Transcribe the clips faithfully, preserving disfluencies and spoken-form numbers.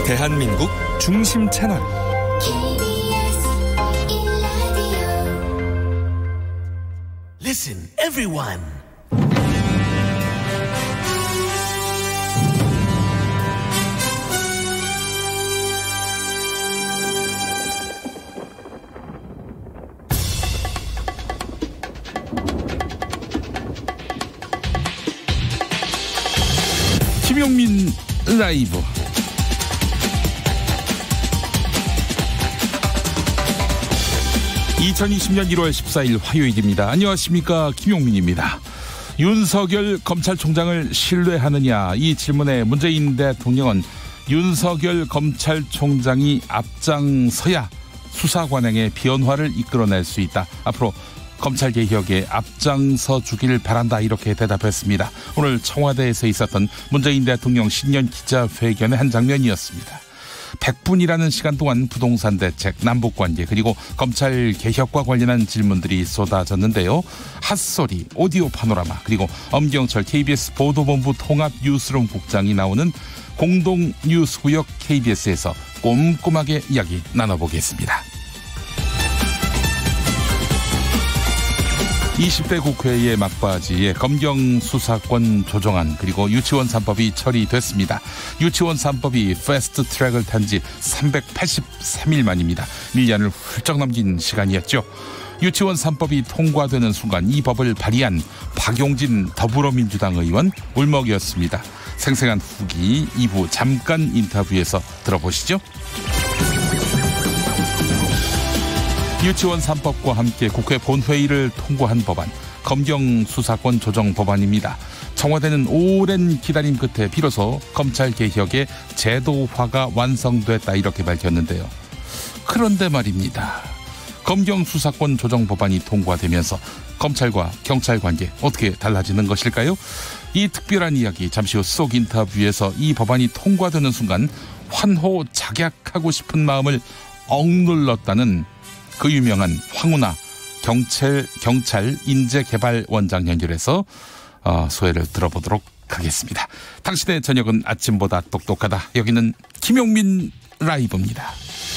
대한민국 중심 채널 Listen, everyone. 김용민 라이브. 이천이십년 일월 십사일 화요일입니다. 안녕하십니까, 김용민입니다. 윤석열 검찰총장을 신뢰하느냐, 이 질문에 문재인 대통령은 윤석열 검찰총장이 앞장서야 수사 관행의 변화를 이끌어낼 수 있다. 앞으로 검찰개혁에 앞장서 주길 바란다, 이렇게 대답했습니다. 오늘 청와대에서 있었던 문재인 대통령 신년 기자회견의 한 장면이었습니다. 백 분이라는 시간 동안 부동산 대책, 남북관계, 그리고 검찰개혁과 관련한 질문들이 쏟아졌는데요. 핫소리, 오디오 파노라마, 그리고 엄경철 케이비에스 보도본부 통합뉴스룸 국장이 나오는 공동뉴스구역 케이비에스에서 꼼꼼하게 이야기 나눠보겠습니다. 이십 대 국회의 막바지에 검경 수사권 조정안, 그리고 유치원 삼 법이 처리됐습니다. 유치원 삼 법이 패스트 트랙을 탄 지 삼백팔십삼일 만입니다. 일 년을 훌쩍 넘긴 시간이었죠. 유치원 삼 법이 통과되는 순간 이 법을 발의한 박용진 더불어민주당 의원 울먹이었습니다. 생생한 후기 이 부 잠깐 인터뷰에서 들어보시죠. 유치원 삼 법과 함께 국회 본회의를 통과한 법안, 검경 수사권 조정 법안입니다. 청와대는 오랜 기다림 끝에 비로소 검찰개혁의 제도화가 완성됐다, 이렇게 밝혔는데요. 그런데 말입니다. 검경 수사권 조정 법안이 통과되면서 검찰과 경찰 관계 어떻게 달라지는 것일까요? 이 특별한 이야기 잠시 후 속 인터뷰에서 이 법안이 통과되는 순간 환호작약하고 싶은 마음을 억눌렀다는 그 유명한 황운하 경찰, 경찰 인재개발원장 연결해서 어, 소회를 들어보도록 하겠습니다. 당신의 저녁은 아침보다 똑똑하다. 여기는 김용민 라이브입니다.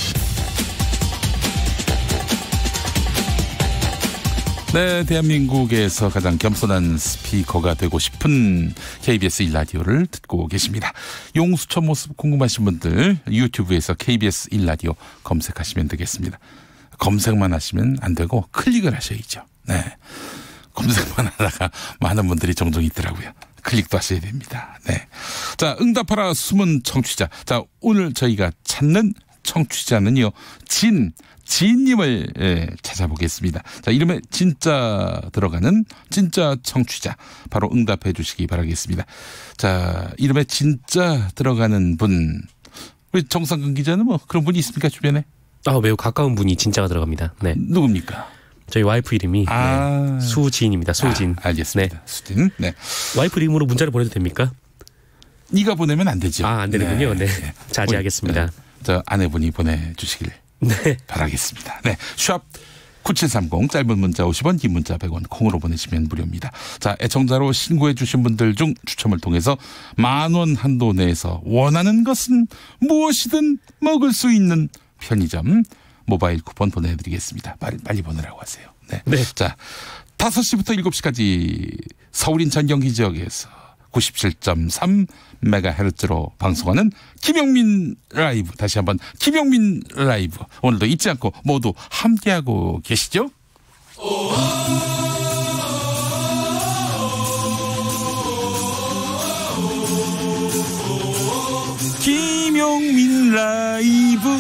네, 대한민국에서 가장 겸손한 스피커가 되고 싶은 케이비에스 일 라디오를 듣고 계십니다. 용수천 모습 궁금하신 분들 유튜브에서 케이비에스 일 라디오 검색하시면 되겠습니다. 검색만 하시면 안 되고 클릭을 하셔야죠. 네, 검색만 하다가 많은 분들이 종종 있더라고요. 클릭도 하셔야 됩니다. 네, 자, 응답하라 숨은 청취자. 자, 오늘 저희가 찾는 청취자는요, 진 진님을 예, 찾아보겠습니다. 자, 이름에 진짜 들어가는 진짜 청취자 바로 응답해 주시기 바라겠습니다. 자, 이름에 진짜 들어가는 분, 우리 정상근 기자는 뭐 그런 분이 있습니까, 주변에? 아, 매우 가까운 분이 진짜가 들어갑니다. 네. 누굽니까? 저희 와이프 이름이 아... 네, 수진입니다. 수진. 아, 알겠습니다. 네. 수진. 네. 와이프 이름으로 문자를 보내도 됩니까? 네가 보내면 안 되죠. 아, 안 되는군요. 네. 네. 자제하겠습니다. 네. 저 아내분이 보내주시길 네. 바라겠습니다. 네. 샵 구칠삼공, 짧은 문자 오십 원, 긴 문자 백 원, 콩으로 보내시면 무료입니다. 자, 애청자로 신고해 주신 분들 중 추첨을 통해서 만 원 한도 내에서 원하는 것은 무엇이든 먹을 수 있는 편의점 모바일 쿠폰 보내드리겠습니다. 빨리, 빨리 보내라고 하세요. 네. 네. 자, 다섯 시부터 일곱 시까지 서울 인천 경기 지역에서 구십칠 점 삼 메가헤르츠로 방송하는 김용민 라이브. 다시 한번 김용민 라이브. 오늘도 잊지 않고 모두 함께하고 계시죠? 김용민 라이브.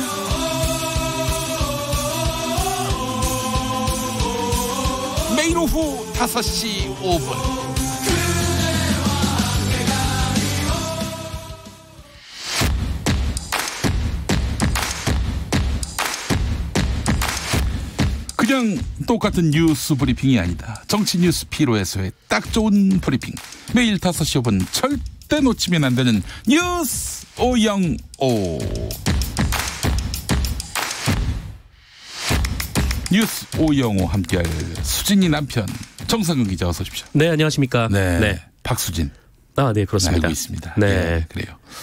매일 오후 다섯 시 오 분. 그냥 똑같은 뉴스 브리핑이 아니다. 정치 뉴스 피로 해소에 딱 좋은 브리핑. 매일 다섯 시 오 분 절대 놓치면 안 되는 뉴스 오영오. 뉴스 오영오 함께할 수진이 남편 정상근 기자, 어서 오십시오. 네, 안녕하십니까. 네, 네. 박수진. 아, 네, 그렇습니다. 알고 있습니다. 네, 네, 그래요.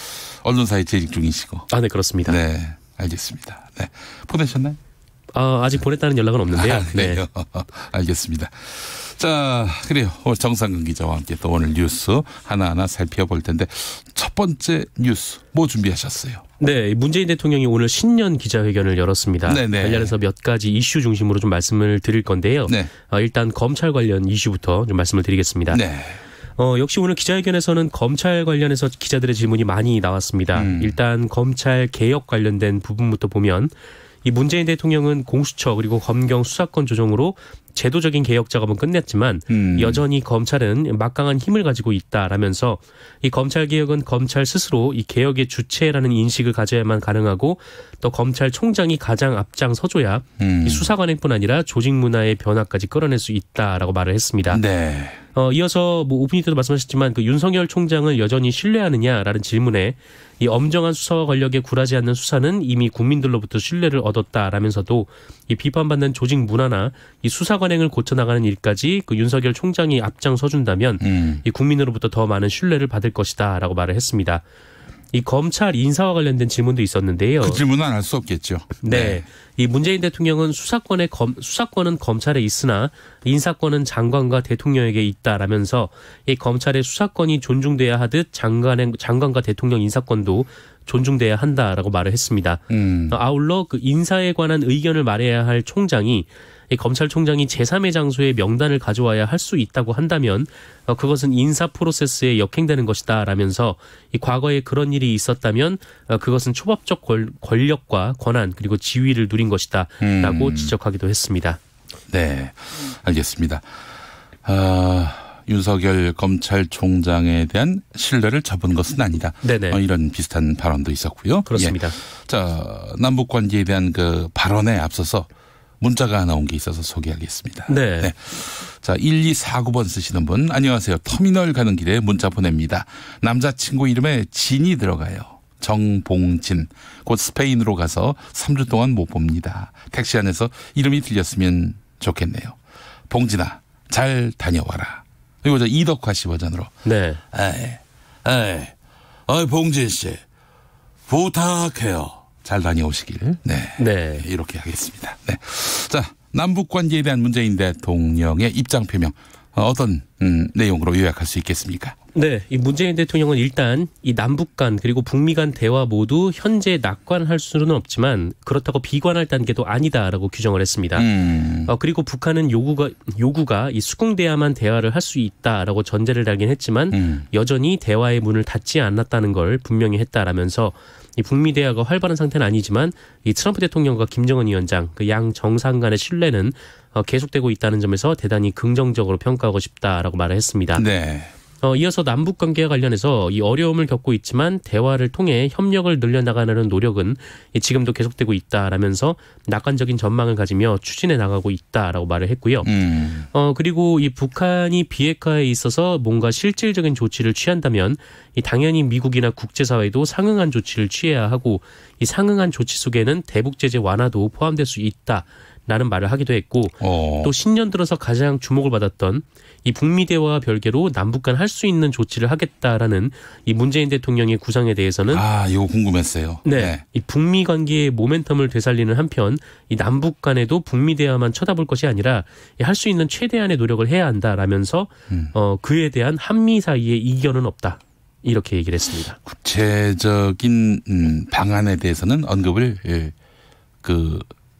언론사에 재직 중이시고. 아, 네, 그렇습니다. 네, 알겠습니다. 네, 보내셨나요? 아, 아직 보냈다는 연락은 없는데요. 아, 네, 알겠습니다. 자, 그래요. 오늘 정상근 기자와 함께 또 오늘 뉴스 하나하나 살펴볼 텐데 첫 번째 뉴스 뭐 준비하셨어요? 네, 문재인 대통령이 오늘 신년 기자회견을 열었습니다. 네네. 관련해서 몇 가지 이슈 중심으로 좀 말씀을 드릴 건데요. 네. 어, 일단 검찰 관련 이슈부터 좀 말씀을 드리겠습니다. 네. 어, 역시 오늘 기자회견에서는 검찰 관련해서 기자들의 질문이 많이 나왔습니다. 음. 일단 검찰 개혁 관련된 부분부터 보면 이 문재인 대통령은 공수처 그리고 검경 수사권 조정으로 제도적인 개혁 작업은 끝냈지만 음. 여전히 검찰은 막강한 힘을 가지고 있다라면서 이 검찰 개혁은 검찰 스스로 이 개혁의 주체라는 인식을 가져야만 가능하고 또 검찰총장이 가장 앞장서줘야 음. 이 수사관행뿐 아니라 조직 문화의 변화까지 끌어낼 수 있다라고 말을 했습니다. 네. 어, 이어서 뭐 오프닝 때도 말씀하셨지만 그 윤석열 총장을 여전히 신뢰하느냐라는 질문에 이 엄정한 수사와 권력에 굴하지 않는 수사는 이미 국민들로부터 신뢰를 얻었다라면서도 이 비판받는 조직 문화나 이 수사 관행을 고쳐나가는 일까지 그 윤석열 총장이 앞장서준다면 음. 이 국민으로부터 더 많은 신뢰를 받을 것이다라고 말을 했습니다. 이 검찰 인사와 관련된 질문도 있었는데요. 그 질문은 알 수 없겠죠. 네. 네. 이 문재인 대통령은 수사권의 검, 수사권은 검찰에 있으나 인사권은 장관과 대통령에게 있다라면서 이 검찰의 수사권이 존중돼야 하듯 장관의 장관과 대통령 인사권도 존중돼야 한다라고 말을 했습니다. 음. 아울러 그 인사에 관한 의견을 말해야 할 총장이 이 검찰총장이 제삼의 장소에 명단을 가져와야 할 수 있다고 한다면 어, 그것은 인사 프로세스에 역행되는 것이다라면서 이 과거에 그런 일이 있었다면 어, 그것은 초법적 권, 권력과 권한 그리고 지위를 누린 것이다라고 음. 지적하기도 했습니다. 네, 알겠습니다. 아, 윤석열 검찰총장에 대한 신뢰를 접은 것은 아니다. 네네. 어, 이런 비슷한 발언도 있었고요. 그렇습니다. 예. 자, 남북 관계에 대한 그 발언에 앞서서 문자가 하나 온 게 있어서 소개하겠습니다. 네. 네. 자, 일이사구 번 쓰시는 분, 안녕하세요. 터미널 가는 길에 문자 보냅니다. 남자친구 이름에 진이 들어가요. 정봉진. 곧 스페인으로 가서 삼 주 동안 못 봅니다. 택시 안에서 이름이 들렸으면 좋겠네요. 봉진아, 잘 다녀와라. 이거 저 이덕화 씨 버전으로. 네. 에이, 에이, 어이, 봉진 씨, 부탁해요. 잘 다녀오시길. 네. 네. 이렇게 하겠습니다. 네. 자, 남북 관계에 대한 문재인 대통령의 입장 표명. 어떤 음, 내용으로 요약할 수 있겠습니까? 네, 이 문재인 대통령은 일단 이 남북 간 그리고 북미 간 대화 모두 현재 낙관할 수는 없지만 그렇다고 비관할 단계도 아니다라고 규정을 했습니다. 음. 어, 그리고 북한은 요구가 요구가 이 수공돼야만 대화를 할 수 있다라고 전제를 달긴 했지만 음. 여전히 대화의 문을 닫지 않았다는 걸 분명히 했다라면서 이 북미 대화가 활발한 상태는 아니지만 이 트럼프 대통령과 김정은 위원장 그 양 정상 간의 신뢰는 어, 계속되고 있다는 점에서 대단히 긍정적으로 평가하고 싶다라고 말을 했습니다. 네. 어, 이어서 남북 관계와 관련해서 이 어려움을 겪고 있지만 대화를 통해 협력을 늘려나가는 노력은 지금도 계속되고 있다라면서 낙관적인 전망을 가지며 추진해 나가고 있다라고 말을 했고요. 음. 어, 그리고 이 북한이 비핵화에 있어서 뭔가 실질적인 조치를 취한다면 이 당연히 미국이나 국제사회도 상응한 조치를 취해야 하고 이 상응한 조치 속에는 대북 제재 완화도 포함될 수 있다. 라는 말을 하기도 했고 어. 또 신년 들어서 가장 주목을 받았던 이 북미 대화와 별개로 남북 간 할 수 있는 조치를 하겠다라는 이 문재인 대통령의 구상에 대해서는 아, 이거 궁금했어요. 네, 네. 이 북미 관계의 모멘텀을 되살리는 한편 이 남북 간에도 북미 대화만 쳐다볼 것이 아니라 할 수 있는 최대한의 노력을 해야 한다라면서 음. 어, 그에 대한 한미 사이의 이견은 없다. 이렇게 얘기를 했습니다. 구체적인 음, 방안에 대해서는 언급을 예, 그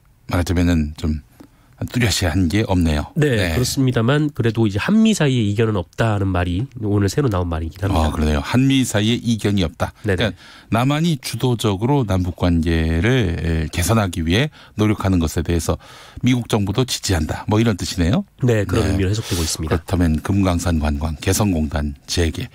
말하자면은 좀 뚜렷이 한 게 없네요. 네, 네. 그렇습니다만 그래도 이제 한미 사이에 이견은 없다는 말이 오늘 새로 나온 말이긴 합니다. 아, 그러네요. 한미 사이에 이견이 없다. 네네. 그러니까 남한이 주도적으로 남북 관계를 개선하기 위해 노력하는 것에 대해서 미국 정부도 지지한다. 뭐 이런 뜻이네요. 네, 그런 네. 의미로 해석되고 있습니다. 그렇다면 금강산 관광 개성공단 재개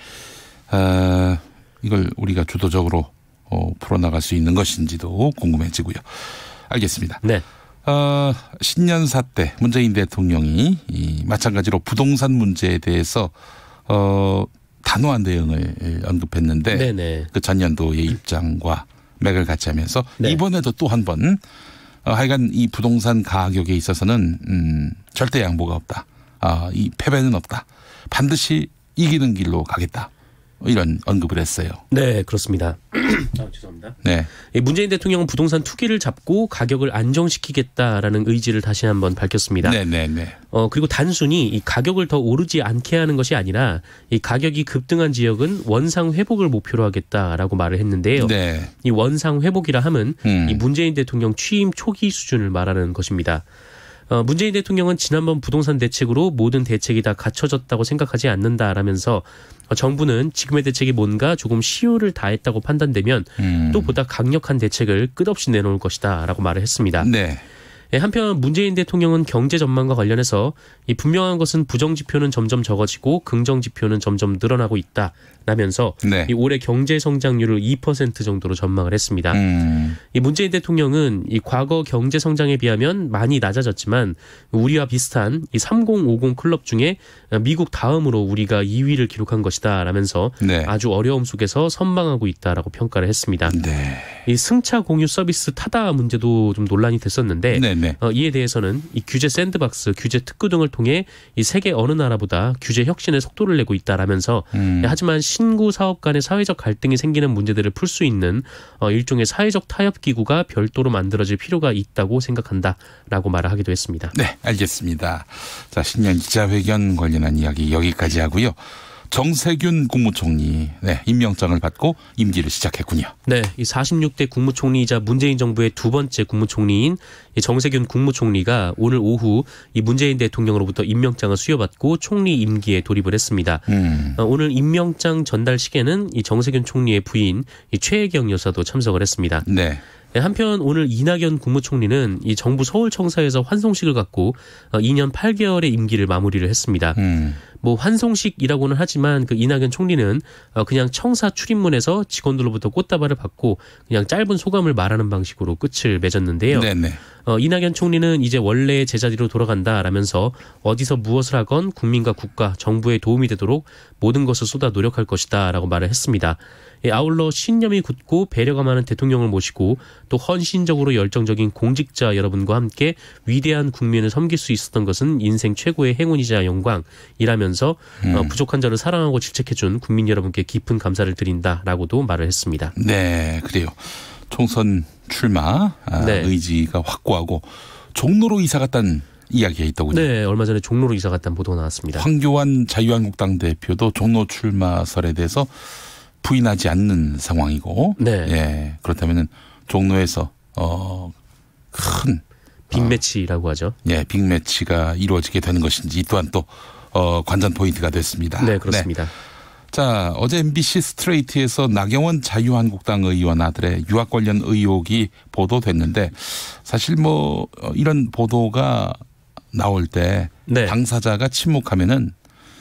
아, 이걸 우리가 주도적으로 어, 풀어나갈 수 있는 것인지도 궁금해지고요. 알겠습니다. 네. 어, 신년사 때 문재인 대통령이 이 마찬가지로 부동산 문제에 대해서 어, 단호한 대응을 언급했는데 네네. 그 전년도의 입장과 맥을 같이 하면서 네. 이번에도 또 한 번 어, 하여간 이 부동산 가격에 있어서는 음, 절대 양보가 없다. 아, 이 패배는 없다. 반드시 이기는 길로 가겠다. 이런 언급을 했어요. 네, 그렇습니다. 아, 죄송합니다. 네. 문재인 대통령은 부동산 투기를 잡고 가격을 안정시키겠다라는 의지를 다시 한번 밝혔습니다. 네, 네, 네. 어, 그리고 단순히 이 가격을 더 오르지 않게 하는 것이 아니라 이 가격이 급등한 지역은 원상 회복을 목표로 하겠다라고 말을 했는데요. 네. 이 원상 회복이라 함은 음. 이 문재인 대통령 취임 초기 수준을 말하는 것입니다. 어, 문재인 대통령은 지난번 부동산 대책으로 모든 대책이 다 갖춰졌다고 생각하지 않는다라면서 어, 정부는 지금의 대책이 뭔가 조금 시효를 다했다고 판단되면 음. 또 보다 강력한 대책을 끝없이 내놓을 것이다라고 말을 했습니다. 네. 예, 한편 문재인 대통령은 경제 전망과 관련해서 이 분명한 것은 부정 지표는 점점 적어지고 긍정 지표는 점점 늘어나고 있다라면서 네. 이 올해 경제 성장률을 이 퍼센트 정도로 전망을 했습니다. 음. 이 문재인 대통령은 이 과거 경제 성장에 비하면 많이 낮아졌지만 우리와 비슷한 이 삼공오공 클럽 중에 미국 다음으로 우리가 이 위를 기록한 것이다라면서 네. 아주 어려움 속에서 선방하고 있다라고 평가를 했습니다. 네. 이 승차 공유 서비스 타다 문제도 좀 논란이 됐었는데 네, 네. 어, 이에 대해서는 이 규제 샌드박스, 규제 특구 등을 통해 이 세계 어느 나라보다 규제 혁신의 속도를 내고 있다라면서 음. 하지만 신구 사업 간의 사회적 갈등이 생기는 문제들을 풀 수 있는 어, 일종의 사회적 타협 기구가 별도로 만들어질 필요가 있다고 생각한다라고 말을 하기도 했습니다. 네, 알겠습니다. 자, 신년 기자회견 관련한 이야기 여기까지 하고요. 정세균 국무총리 네, 임명장을 받고 임기를 시작했군요. 네, 이 사십육 대 국무총리이자 문재인 정부의 두 번째 국무총리인 이 정세균 국무총리가 오늘 오후 이 문재인 대통령으로부터 임명장을 수여받고 총리 임기에 돌입을 했습니다. 음. 어, 오늘 임명장 전달식에는 이 정세균 총리의 부인 이 최혜경 여사도 참석을 했습니다. 네. 한편 오늘 이낙연 국무총리는 이 정부 서울청사에서 환송식을 갖고 이 년 팔 개월의 임기를 마무리를 했습니다. 음. 뭐 환송식이라고는 하지만 그 이낙연 총리는 그냥 청사 출입문에서 직원들로부터 꽃다발을 받고 그냥 짧은 소감을 말하는 방식으로 끝을 맺었는데요. 네네. 어, 이낙연 총리는 이제 원래의 제자리로 돌아간다라면서 어디서 무엇을 하건 국민과 국가, 정부에 도움이 되도록 모든 것을 쏟아 노력할 것이다라고 말을 했습니다. 예, 아울러 신념이 굳고 배려가 많은 대통령을 모시고 또 헌신적으로 열정적인 공직자 여러분과 함께 위대한 국민을 섬길 수 있었던 것은 인생 최고의 행운이자 영광이라면서 음. 어, 부족한 자를 사랑하고 질책해준 국민 여러분께 깊은 감사를 드린다라고도 말을 했습니다. 네, 그래요. 총선 출마 아, 네. 의지가 확고하고 종로로 이사 갔다는 이야기가 있더군요. 네, 얼마 전에 종로로 이사 갔다는 보도가 나왔습니다. 황교안 자유한국당 대표도 종로 출마설에 대해서 부인하지 않는 상황이고, 네, 예, 그렇다면은 종로에서 어, 큰 빅매치라고 어, 하죠. 예, 빅매치가 이루어지게 되는 것인지 또한 또 어, 관전 포인트가 됐습니다. 네, 그렇습니다. 네. 자, 어제 엠비씨 스트레이트에서 나경원 자유한국당 의원 아들의 유학 관련 의혹이 보도됐는데 사실 뭐 이런 보도가 나올 때 네. 당사자가 침묵하면은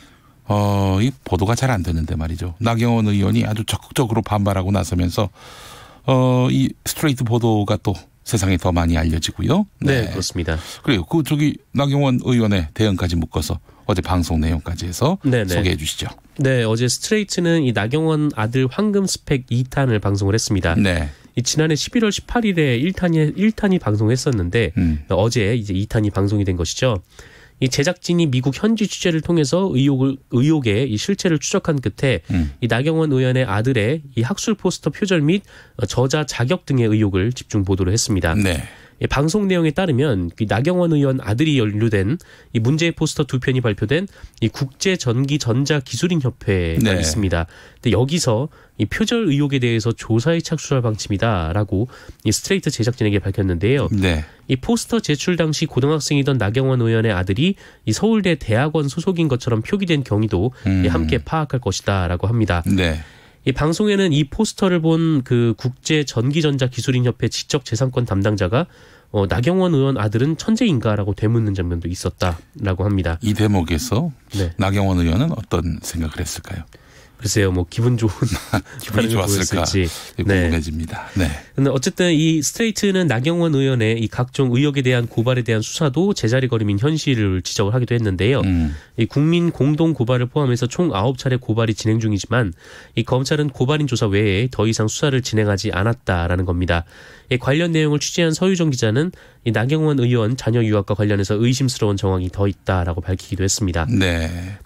어, 이 보도가 잘 안 되는데 말이죠. 나경원 의원이 아주 적극적으로 반발하고 나서면서 어, 이 스트레이트 보도가 또 세상에 더 많이 알려지고요. 네, 네 그렇습니다. 그래요. 그 저기 나경원 의원의 대응까지 묶어서 어제 방송 내용까지 해서 네네. 소개해 주시죠. 네, 어제 스트레이트는 이 나경원 아들 황금 스펙 이 탄을 방송을 했습니다. 네. 이 지난해 십일월 십팔일에 일 탄이 일 탄이 방송했었는데 음. 어제 이제 이 탄이 방송이 된 것이죠. 이 제작진이 미국 현지 취재를 통해서 의혹을 의혹의 이 실체를 추적한 끝에 음. 이 나경원 의원의 아들의 이 학술 포스터 표절 및 저자 자격 등의 의혹을 집중 보도를 했습니다. 네. 이 방송 내용에 따르면 이 나경원 의원 아들이 연루된 이 문제의 포스터 두 편이 발표된 이 국제 전기 전자 기술인 협회가 네. 있습니다. 근데 여기서 이 표절 의혹에 대해서 조사에 착수할 방침이다라고 이 스트레이트 제작진에게 밝혔는데요. 네. 이 포스터 제출 당시 고등학생이던 나경원 의원의 아들이 이 서울대 대학원 소속인 것처럼 표기된 경위도 음. 함께 파악할 것이다라고 합니다. 네. 이 방송에는 이 포스터를 본 그 국제 전기전자 기술인 협회 지적 재산권 담당자가 어, 나경원 의원 아들은 천재인가라고 되묻는 장면도 있었다라고 합니다. 이 대목에서 네. 나경원 의원은 어떤 생각을 했을까요? 글쎄요, 뭐 기분 좋은 기분이 좋았을까 궁금해집니다. 네. 근데 어쨌든 이 스트레이트는 나경원 의원의 이 각종 의혹에 대한 고발에 대한 수사도 제자리걸음인 현실을 지적을 하기도 했는데요. 음. 이 국민 공동 고발을 포함해서 총 아홉 차례 고발이 진행 중이지만 이 검찰은 고발인 조사 외에 더 이상 수사를 진행하지 않았다라는 겁니다. 이 관련 내용을 취재한 서유정 기자는 이 나경원 의원 자녀 유학과 관련해서 의심스러운 정황이 더 있다라고 밝히기도 했습니다. 네.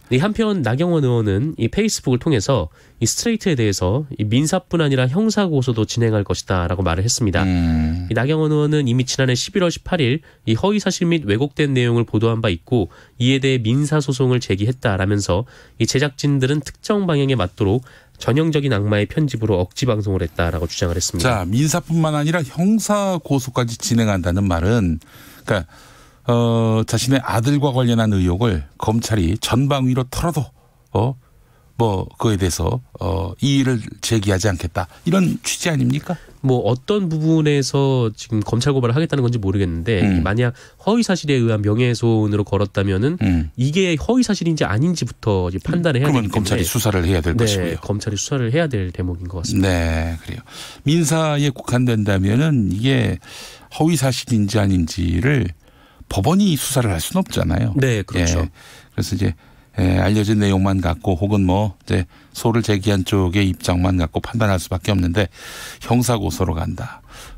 이 한편 나경원 의원은 이 페이스북을 통해서 이 스트레이트에 대해서 이 민사뿐 아니라 형사 고소도 진행할 것이다라고 말을 했습니다. 음. 이 나경원 의원은 이미 지난해 십일월 십팔일 이 허위 사실 및 왜곡된 내용을 보도한 바 있고 이에 대해 민사 소송을 제기했다라면서 이 제작진들은 특정 방향에 맞도록 전형적인 악마의 편집으로 억지 방송을 했다라고 주장을 했습니다. 자, 민사뿐만 아니라 형사 고소까지 진행한다는 말은 그러니까 어, 자신의 아들과 관련한 의혹을 검찰이 전방위로 털어도 어, 뭐 그에 대해서 어, 이의를 제기하지 않겠다 이런 취지 아닙니까? 뭐 어떤 부분에서 지금 검찰 고발을 하겠다는 건지 모르겠는데 음. 만약 허위 사실에 의한 명예훼손으로 걸었다면은 음. 이게 허위 사실인지 아닌지부터 이제 판단을 해야 되기 그러면 때문에 검찰이 수사를 해야 될 네, 것이고요. 검찰이 수사를 해야 될 대목인 것 같습니다. 네, 그래요. 민사에 국한된다면은 이게 허위 사실인지 아닌지를 법원이 수사를 할 수는 없잖아요. 네, 그렇죠. 예. 그래서 이제 예, 알려진 내용만 갖고 혹은 뭐 이제 소를 제기한 쪽의 입장만 갖고 판단할 수밖에 없는데 형사 고소로 간다.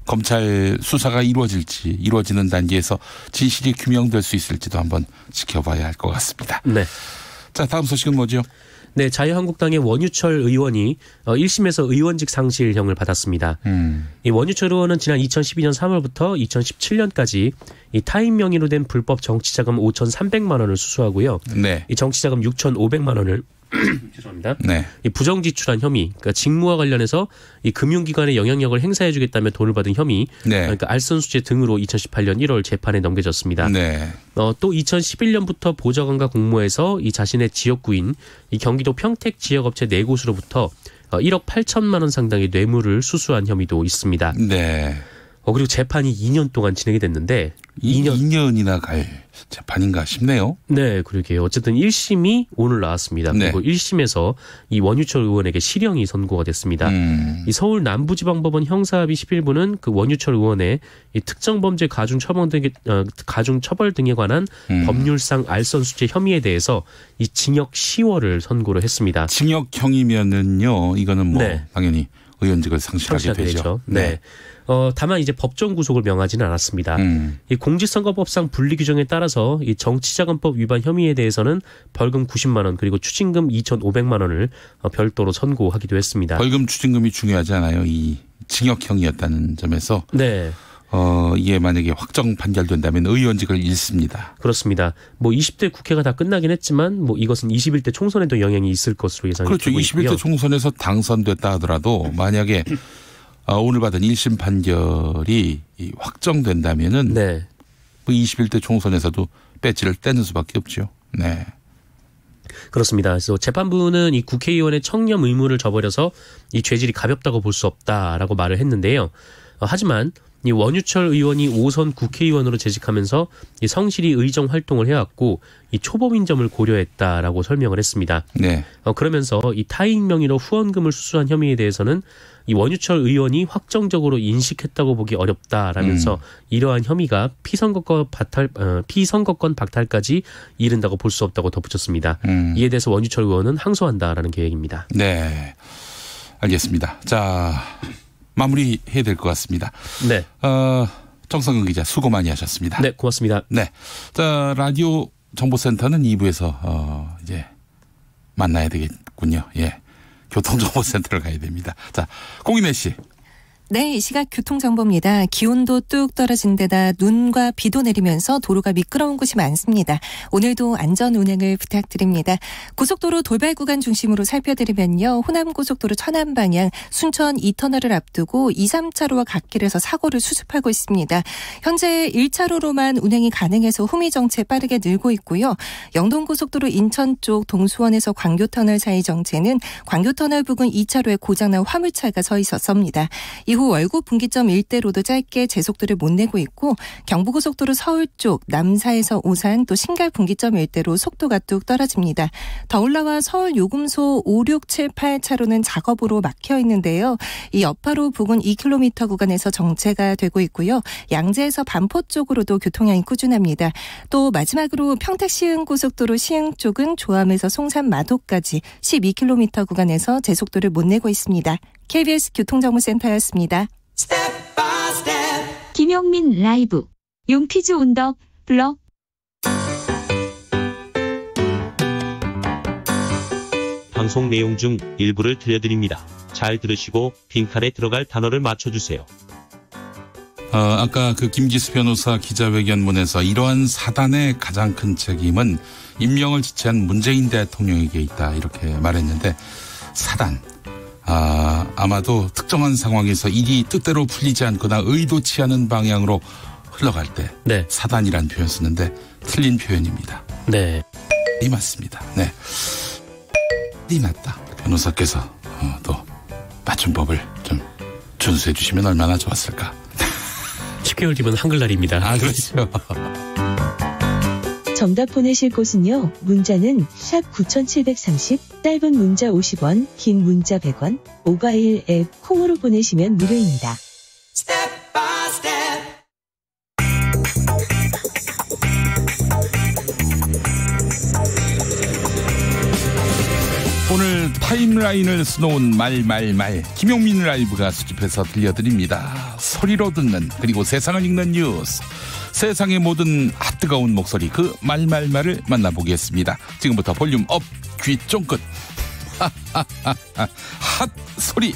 검찰 수사가 이루어질지 이루어지는 단계에서 진실이 규명될 수 있을지도 한번 지켜봐야 할 것 같습니다. 네. 자, 다음 소식은 뭐죠? 네, 자유한국당의 원유철 의원이 일 심에서 의원직 상실형을 받았습니다. 음. 이 원유철 의원은 지난 이천십이년 삼월부터 이천십칠년까지 이 타인 명의로 된 불법 정치자금 오천삼백만 원을 수수하고요. 네. 이 정치자금 육천오백만 원을 죄송합니다. 네. 이 부정 지출한 혐의, 그러니까 직무와 관련해서 이 금융기관에 영향력을 행사해주겠다며 돈을 받은 혐의, 네. 그러니까 알선수재 등으로 이천십팔년 일월 재판에 넘겨졌습니다. 네. 어, 또 이천십일년부터 보좌관과 공모해서 이 자신의 지역구인 이 경기도 평택 지역업체 네 곳으로부터 어, 일억 팔천만 원 상당의 뇌물을 수수한 혐의도 있습니다. 네. 어, 그리고 재판이 이 년 동안 진행이 됐는데 이 년. 이 년 이 년이나 갈 재판인가 싶네요. 네, 그러게요. 어쨌든 일 심이 오늘 나왔습니다. 네. 그리고 일 심에서 이 원유철 의원에게 실형이 선고가 됐습니다. 음. 이 서울 남부지방법원 형사합의 십일 부는 그 원유철 의원의 이 특정 범죄 가중 처벌 등 어, 가중 처벌 등에 관한 음. 법률상 알선수재 혐의에 대해서 이 징역 시월을 선고를 했습니다. 징역형이면은요, 이거는 뭐 네. 당연히 의원직을 상실하게 상실하게 되죠. 되죠. 네. 어, 다만 이제 법정 구속을 명하지는 않았습니다. 음. 이 공직선거법상 분리 규정에 따라서 이 정치자금법 위반 혐의에 대해서는 벌금 구십만 원 그리고 추징금 이천오백만 원을 어, 별도로 선고하기도 했습니다. 벌금 추징금이 중요하지 않아요. 이 징역형이었다는 점에서 네. 어, 이게 만약에 확정 판결된다면 의원직을 잃습니다. 그렇습니다. 뭐 이십 대 국회가 다 끝나긴 했지만 뭐 이것은 이십일 대 총선에도 영향이 있을 것으로 예상이 그렇죠. 되고 이십일 대 있고요. 총선에서 당선됐다 하더라도 만약에 어, 오늘 받은 일 심 판결이 이 확정된다면은 네. 뭐 이십일 대 총선에서도 배지를 떼는 수밖에 없죠. 네. 그렇습니다. 그래서 재판부는 이 국회의원의 청렴 의무를 저버려서 이 죄질이 가볍다고 볼 수 없다라고 말을 했는데요. 어, 하지만 이 원유철 의원이 오선 국회의원으로 재직하면서 이 성실히 의정 활동을 해왔고 이 초범인 점을 고려했다라고 설명을 했습니다. 네. 어, 그러면서 이 타인 명의로 후원금을 수수한 혐의에 대해서는 이 원유철 의원이 확정적으로 인식했다고 보기 어렵다라면서 음. 이러한 혐의가 피선거권 박탈, 어, 피선거권 박탈까지 이른다고 볼 수 없다고 덧붙였습니다. 음. 이에 대해서 원유철 의원은 항소한다라는 계획입니다. 네. 알겠습니다. 자, 마무리해야 될 것 같습니다. 네. 어, 정성근 기자 수고 많이 하셨습니다. 네, 고맙습니다. 네. 자, 라디오 정보센터는 이 부에서 어, 이제 만나야 되겠군요. 예. 교통정보센터를 가야 됩니다. 자, 공인혜 씨. 네, 이 시각 교통정보입니다. 기온도 뚝 떨어진 데다 눈과 비도 내리면서 도로가 미끄러운 곳이 많습니다. 오늘도 안전 운행을 부탁드립니다. 고속도로 돌발 구간 중심으로 살펴드리면요. 호남고속도로 천안 방향 순천 이 터널을 앞두고 이, 삼 차로와 갓길에서 사고를 수습하고 있습니다. 현재 일 차로로만 운행이 가능해서 후미 정체 빠르게 늘고 있고요. 영동고속도로 인천 쪽 동수원에서 광교터널 사이 정체는 광교터널 부근 이 차로에 고장난 화물차가 서 있었습니다. 이후 월곡 분기점 일대로도 짧게 제속도를 못 내고 있고 경부고속도로 서울 쪽 남사에서 오산 또 신갈 분기점 일대로 속도가 뚝 떨어집니다. 더 올라와 서울 요금소 오, 육, 칠, 팔 차로는 작업으로 막혀 있는데요. 이 여파로 부근 이 킬로미터 구간에서 정체가 되고 있고요. 양재에서 반포 쪽으로도 교통량이 꾸준합니다. 또 마지막으로 평택 시흥고속도로 시흥 쪽은 조암에서 송산 마도까지 십이 킬로미터 구간에서 제속도를 못 내고 있습니다. 케이비에스 교통정보센터였습니다. 김용민 라이브 용퀴즈 온더 블럭 방송 내용 중 일부를 들려드립니다. 잘 들으시고 빈칸에 들어갈 단어를 맞춰주세요. 어, 아까 그 김기수 변호사 기자회견문에서 이러한 사단의 가장 큰 책임은 임명을 지체한 문재인 대통령에게 있다 이렇게 말했는데 사단 아, 아마도 특정한 상황에서 일이 뜻대로 풀리지 않거나 의도치 않은 방향으로 흘러갈 때 네. 사단이라는 표현 쓰는데 틀린 표현입니다. 네. 이 맞습니다. 네. 이 맞다. 변호사께서 어, 또 맞춤법을 좀 준수해 주시면 얼마나 좋았을까. 십 개월 뒤면 한글날입니다. 아, 그렇죠. 정답 보내실 곳은요. 문자는 샵 구칠삼십, 짧은 문자 오십 원, 긴 문자 백 원, 모바일 앱 콩으로 보내시면 무료입니다. 오늘 타임라인을 수놓은 말말말 김용민 라이브가 수집해서 들려드립니다. 소리로 듣는 그리고 세상을 읽는 뉴스. 세상의 모든 핫뜨거운 목소리 그 말말말을 만나보겠습니다. 지금부터 볼륨 업, 귀 쫑긋. 핫 소리.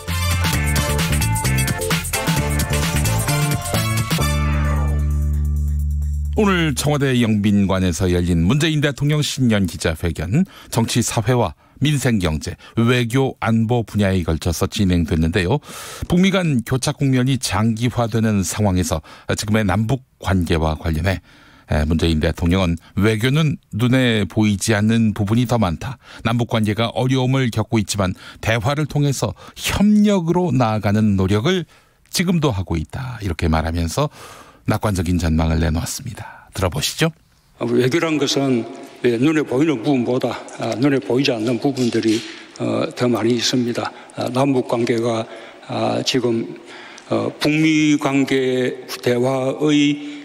오늘 청와대 영빈관에서 열린 문재인 대통령 신년 기자회견, 정치 사회와 민생경제, 외교, 안보 분야에 걸쳐서 진행됐는데요. 북미 간 교착 국면이 장기화되는 상황에서 지금의 남북 관계와 관련해 문재인 대통령은 외교는 눈에 보이지 않는 부분이 더 많다. 남북 관계가 어려움을 겪고 있지만 대화를 통해서 협력으로 나아가는 노력을 지금도 하고 있다. 이렇게 말하면서 낙관적인 전망을 내놓았습니다. 들어보시죠. 외교란 것은 눈에 보이는 부분보다 눈에 보이지 않는 부분들이 더 많이 있습니다. 남북 관계가 지금 북미 관계 대화의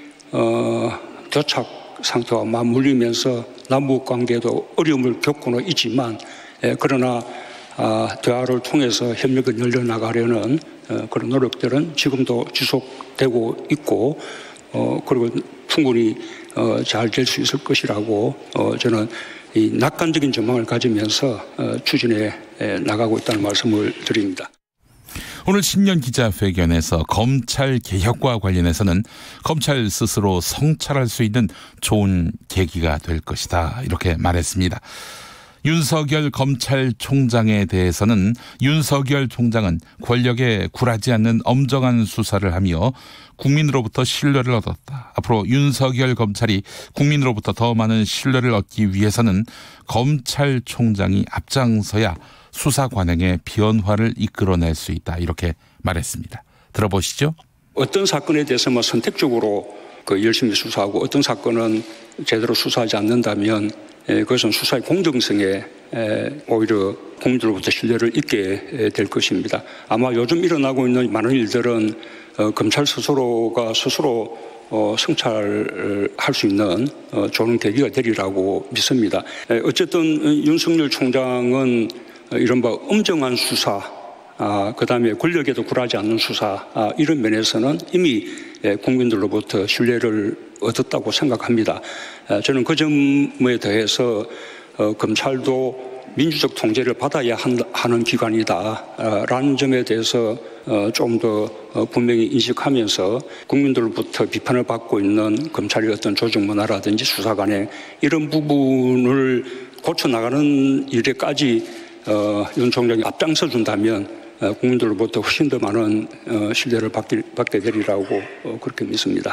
교착 상태와 맞물리면서 남북 관계도 어려움을 겪고는 있지만 그러나 대화를 통해서 협력을 늘려나가려는 그런 노력들은 지금도 지속되고 있고 그리고 충분히 잘 될 수 있을 것이라고 저는 이 낙관적인 전망을 가지면서 추진해 나가고 있다는 말씀을 드립니다. 오늘 신년 기자회견에서 검찰 개혁과 관련해서는 검찰 스스로 성찰할 수 있는 좋은 계기가 될 것이다 이렇게 말했습니다. 윤석열 검찰총장에 대해서는 윤석열 총장은 권력에 굴하지 않는 엄정한 수사를 하며 국민으로부터 신뢰를 얻었다. 앞으로 윤석열 검찰이 국민으로부터 더 많은 신뢰를 얻기 위해서는 검찰총장이 앞장서야 수사 관행의 변화를 이끌어낼 수 있다. 이렇게 말했습니다. 들어보시죠. 어떤 사건에 대해서만 선택적으로 그 열심히 수사하고 어떤 사건은 제대로 수사하지 않는다면 그것은 수사의 공정성에 오히려 국민들로부터 신뢰를 잊게 될 것입니다. 아마 요즘 일어나고 있는 많은 일들은 검찰 스스로가 스스로 성찰할 수 있는 좋은 계기가 되리라고 믿습니다. 어쨌든 윤석열 총장은 이른바 엄정한 수사, 아, 그 다음에 권력에도 굴하지 않는 수사, 아, 이런 면에서는 이미 국민들로부터 신뢰를 얻었다고 생각합니다. 아, 저는 그 점에 대해서 어, 검찰도 민주적 통제를 받아야 한, 하는 기관이다라는 점에 대해서 어, 좀 더 어, 분명히 인식하면서 국민들로부터 비판을 받고 있는 검찰의 어떤 조직 문화라든지 수사관의 이런 부분을 고쳐나가는 일에까지 어, 윤 총장이 앞장서 준다면 어, 국민들로부터 훨씬 더 많은 어, 신뢰를 받게, 받게 되리라고 어, 그렇게 믿습니다.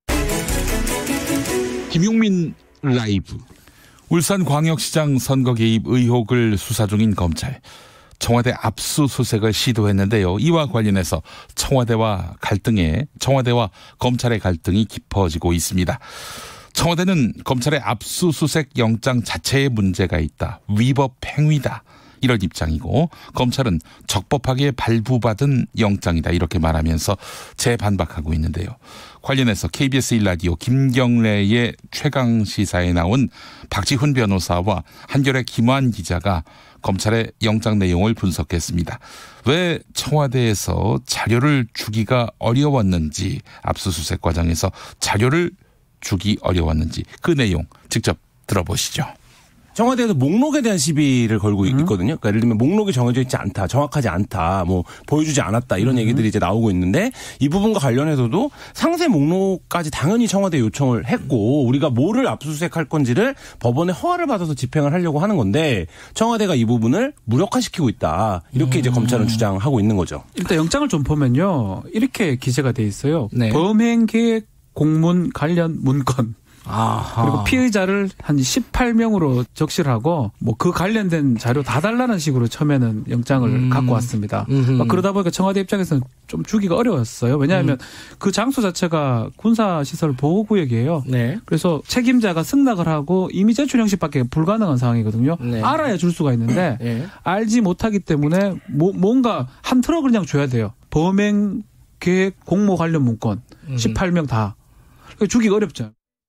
김용민 라이브. 울산광역시장 선거 개입 의혹을 수사 중인 검찰. 청와대 압수수색을 시도했는데요. 이와 관련해서 청와대와 갈등에 청와대와 검찰의 갈등이 깊어지고 있습니다. 청와대는 검찰의 압수수색 영장 자체에 문제가 있다. 위법 행위다. 이런 입장이고 검찰은 적법하게 발부받은 영장이다. 이렇게 말하면서 재반박하고 있는데요. 관련해서 케이비에스 일 라디오 김경래의 최강시사에 나온 박지훈 변호사와 한겨레 김환 기자가 검찰의 영장 내용을 분석했습니다. 왜 청와대에서 자료를 주기가 어려웠는지, 압수수색 과정에서 자료를 주기 어려웠는지 그 내용 직접 들어보시죠. 청와대에서 목록에 대한 시비를 걸고 음. 있거든요. 그러니까 예를 들면 목록이 정해져 있지 않다, 정확하지 않다, 뭐 보여주지 않았다 이런 음. 얘기들이 이제 나오고 있는데 이 부분과 관련해서도 상세 목록까지 당연히 청와대에 요청을 했고 우리가 뭐를 압수수색할 건지를 법원의 허가를 받아서 집행을 하려고 하는 건데 청와대가 이 부분을 무력화시키고 있다. 이렇게 음. 이제 검찰은 주장하고 있는 거죠. 일단 영장을 좀 보면요. 이렇게 기재가 돼 있어요. 네. 범행계획 공문 관련 문건. 아하. 그리고 피의자를 한 십팔 명으로 적시를 하고 뭐 그 관련된 자료 다 달라는 식으로 처음에는 영장을 음. 갖고 왔습니다. 막 그러다 보니까 청와대 입장에서는 좀 주기가 어려웠어요. 왜냐하면 음. 그 장소 자체가 군사시설 보호구역이에요. 네. 그래서 책임자가 승낙을 하고 이미 제출 형식밖에 불가능한 상황이거든요. 네. 알아야 줄 수가 있는데 네. 알지 못하기 때문에 뭐, 뭔가 한 트럭을 그냥 줘야 돼요. 범행 계획 공모 관련 문건 음. 십팔 명 다. 주기가 어렵죠.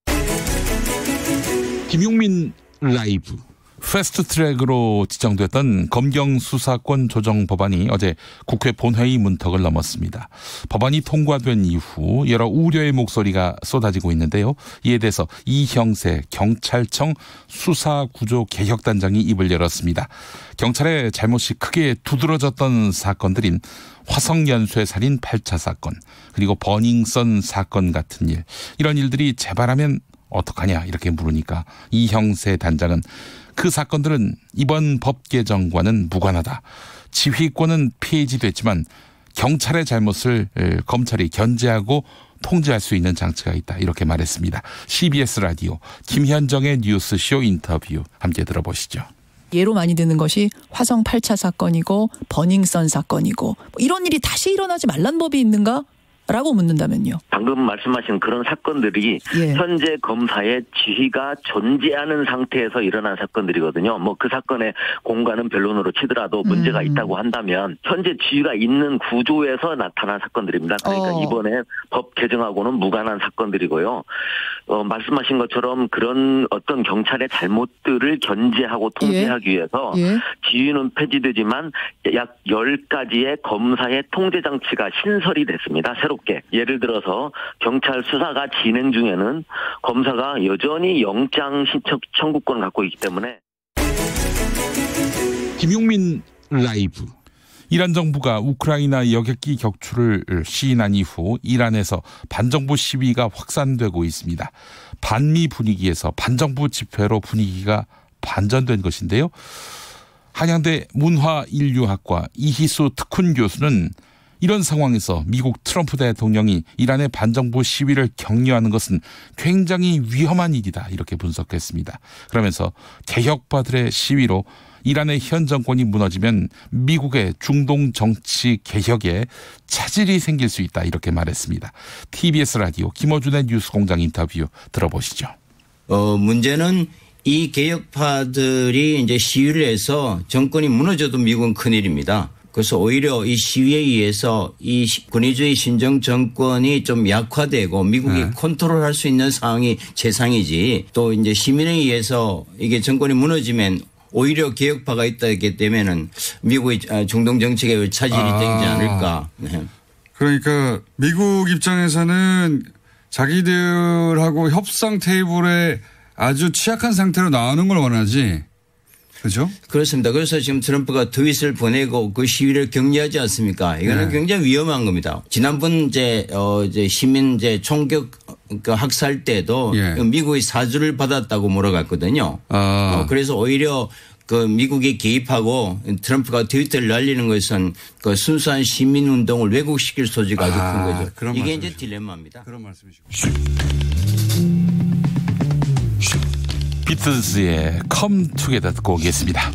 김용민 라이브. 패스트트랙으로 지정됐던 검경 수사권 조정 법안이 어제 국회 본회의 문턱을 넘었습니다. 법안이 통과된 이후 여러 우려의 목소리가 쏟아지고 있는데요. 이에 대해서 이형세 경찰청 수사구조개혁단장이 입을 열었습니다. 경찰의 잘못이 크게 두드러졌던 사건들인 화성연쇄살인 팔 차 사건 그리고 버닝썬 사건 같은 일, 이런 일들이 재발하면 어떡하냐 이렇게 물으니까 이형세 단장은 그 사건들은 이번 법 개정과는 무관하다. 지휘권은 폐지됐지만 경찰의 잘못을 검찰이 견제하고 통제할 수 있는 장치가 있다. 이렇게 말했습니다. 씨비에스 라디오 김현정의 뉴스쇼 인터뷰 함께 들어보시죠. 예로 많이 드는 것이 화성 팔 차 사건이고 버닝썬 사건이고 뭐 이런 일이 다시 일어나지 말란 법이 있는가? 라고 묻는다면요. 방금 말씀하신 그런 사건들이 예. 현재 검사의 지휘가 존재하는 상태에서 일어난 사건들이거든요. 뭐 그 사건의 공과는 변론으로 치더라도 문제가 음. 있다고 한다면 현재 지휘가 있는 구조에서 나타난 사건들입니다. 그러니까 어. 이번에 법 개정하고는 무관한 사건들이고요. 어, 말씀하신 것처럼 그런 어떤 경찰의 잘못들을 견제하고 통제하기 예. 위해서 예. 지휘는 폐지되지만 약 열 가지의 검사의 통제 장치가 신설이 됐습니다. 새로 예를 들어서 경찰 수사가 진행 중에는 검사가 여전히 영장 신청 청구권을 갖고 있기 때문에. 김용민 라이브. 이란 정부가 우크라이나 여객기 격추를 시인한 이후 이란에서 반정부 시위가 확산되고 있습니다. 반미 분위기에서 반정부 집회로 분위기가 반전된 것인데요. 한양대 문화인류학과 이희수 특훈 교수는 이런 상황에서 미국 트럼프 대통령이 이란의 반정부 시위를 격려하는 것은 굉장히 위험한 일이다 이렇게 분석했습니다. 그러면서 개혁파들의 시위로 이란의 현 정권이 무너지면 미국의 중동 정치 개혁에 차질이 생길 수 있다 이렇게 말했습니다. 티비에스 라디오 김어준의 뉴스공장 인터뷰 들어보시죠. 어, 문제는 이 개혁파들이 이제 시위를 해서 정권이 무너져도 미국은 큰일입니다. 그래서 오히려 이 시위에 의해서 이 권위주의 신정 정권이 좀 약화되고 미국이 네. 컨트롤할 수 있는 상황이 최상이지, 또 이제 시민에 의해서 이게 정권이 무너지면 오히려 개혁파가 있다기 때문에는 미국의 중동 정책에 차질이 아. 되지 않을까. 네. 그러니까 미국 입장에서는 자기들하고 협상 테이블에 아주 취약한 상태로 나오는 걸 원하지. 그렇죠? 그렇습니다. 그래서 지금 트럼프가 트윗을 보내고 그 시위를 격려하지 않습니까? 이거는 네. 굉장히 위험한 겁니다. 지난번 이제 어 이제 시민 이제 총격 그 학살 때도 예. 미국의 사주를 받았다고 몰아갔거든요. 아. 어, 그래서 오히려 그 미국이 개입하고 트럼프가 트위터를 날리는 것은 그 순수한 시민 운동을 왜곡시킬 소지가 아주 아, 큰 거죠. 그런 이게 말씀이시고. 이제 딜레마입니다. 그런 말씀이시고. 비틀즈의 Come Together 듣고 오겠습니다.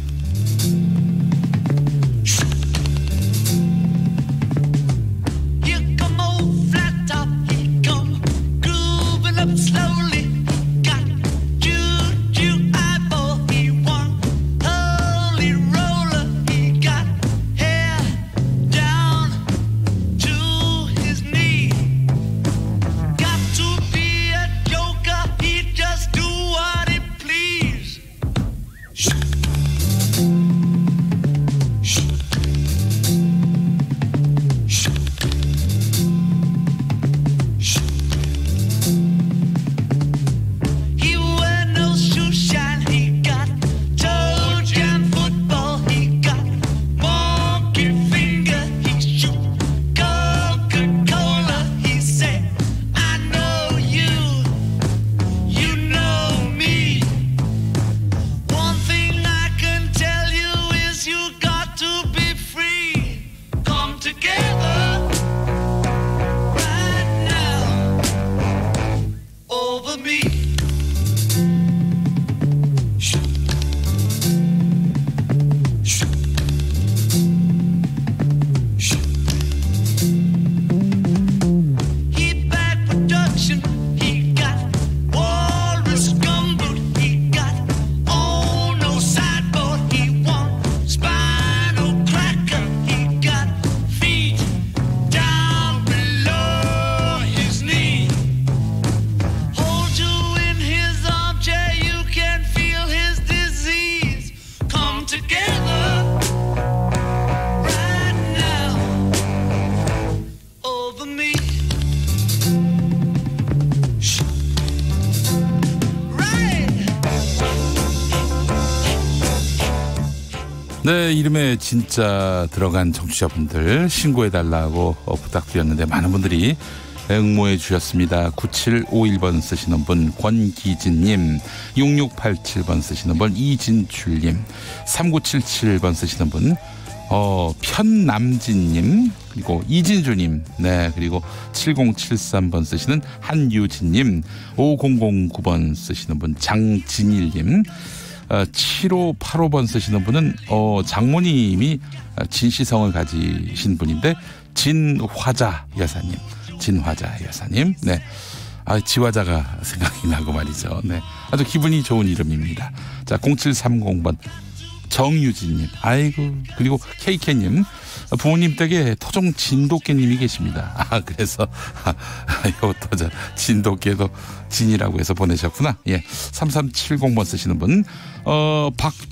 네, 이름에 진짜 들어간 청취자분들 신고해달라고 부탁드렸는데 많은 분들이 응모해 주셨습니다. 구칠오일 번 쓰시는 분 권기진님, 육육팔칠 번 쓰시는 분 이진출님, 삼구칠칠 번 쓰시는 분 어, 편남진님, 그리고 이진주님, 네, 그리고 칠공칠삼 번 쓰시는 한유진님, 오공공구 번 쓰시는 분 장진일님, 어, 칠오팔오 번 쓰시는 분은 어, 장모님이 진시성을 가지신 분인데 진화자 여사님, 진화자 여사님, 네, 아, 지화자가 생각이 나고 말이죠. 네, 아주 기분이 좋은 이름입니다. 자, 공칠삼공 번 정유진님, 아이고, 그리고 케이케님, 부모님 댁에 토종 진돗개님이 계십니다. 아, 그래서 아, 이것도 저 진돗개도 진이라고 해서 보내셨구나. 예, 삼삼칠공 번 쓰시는 분, 어,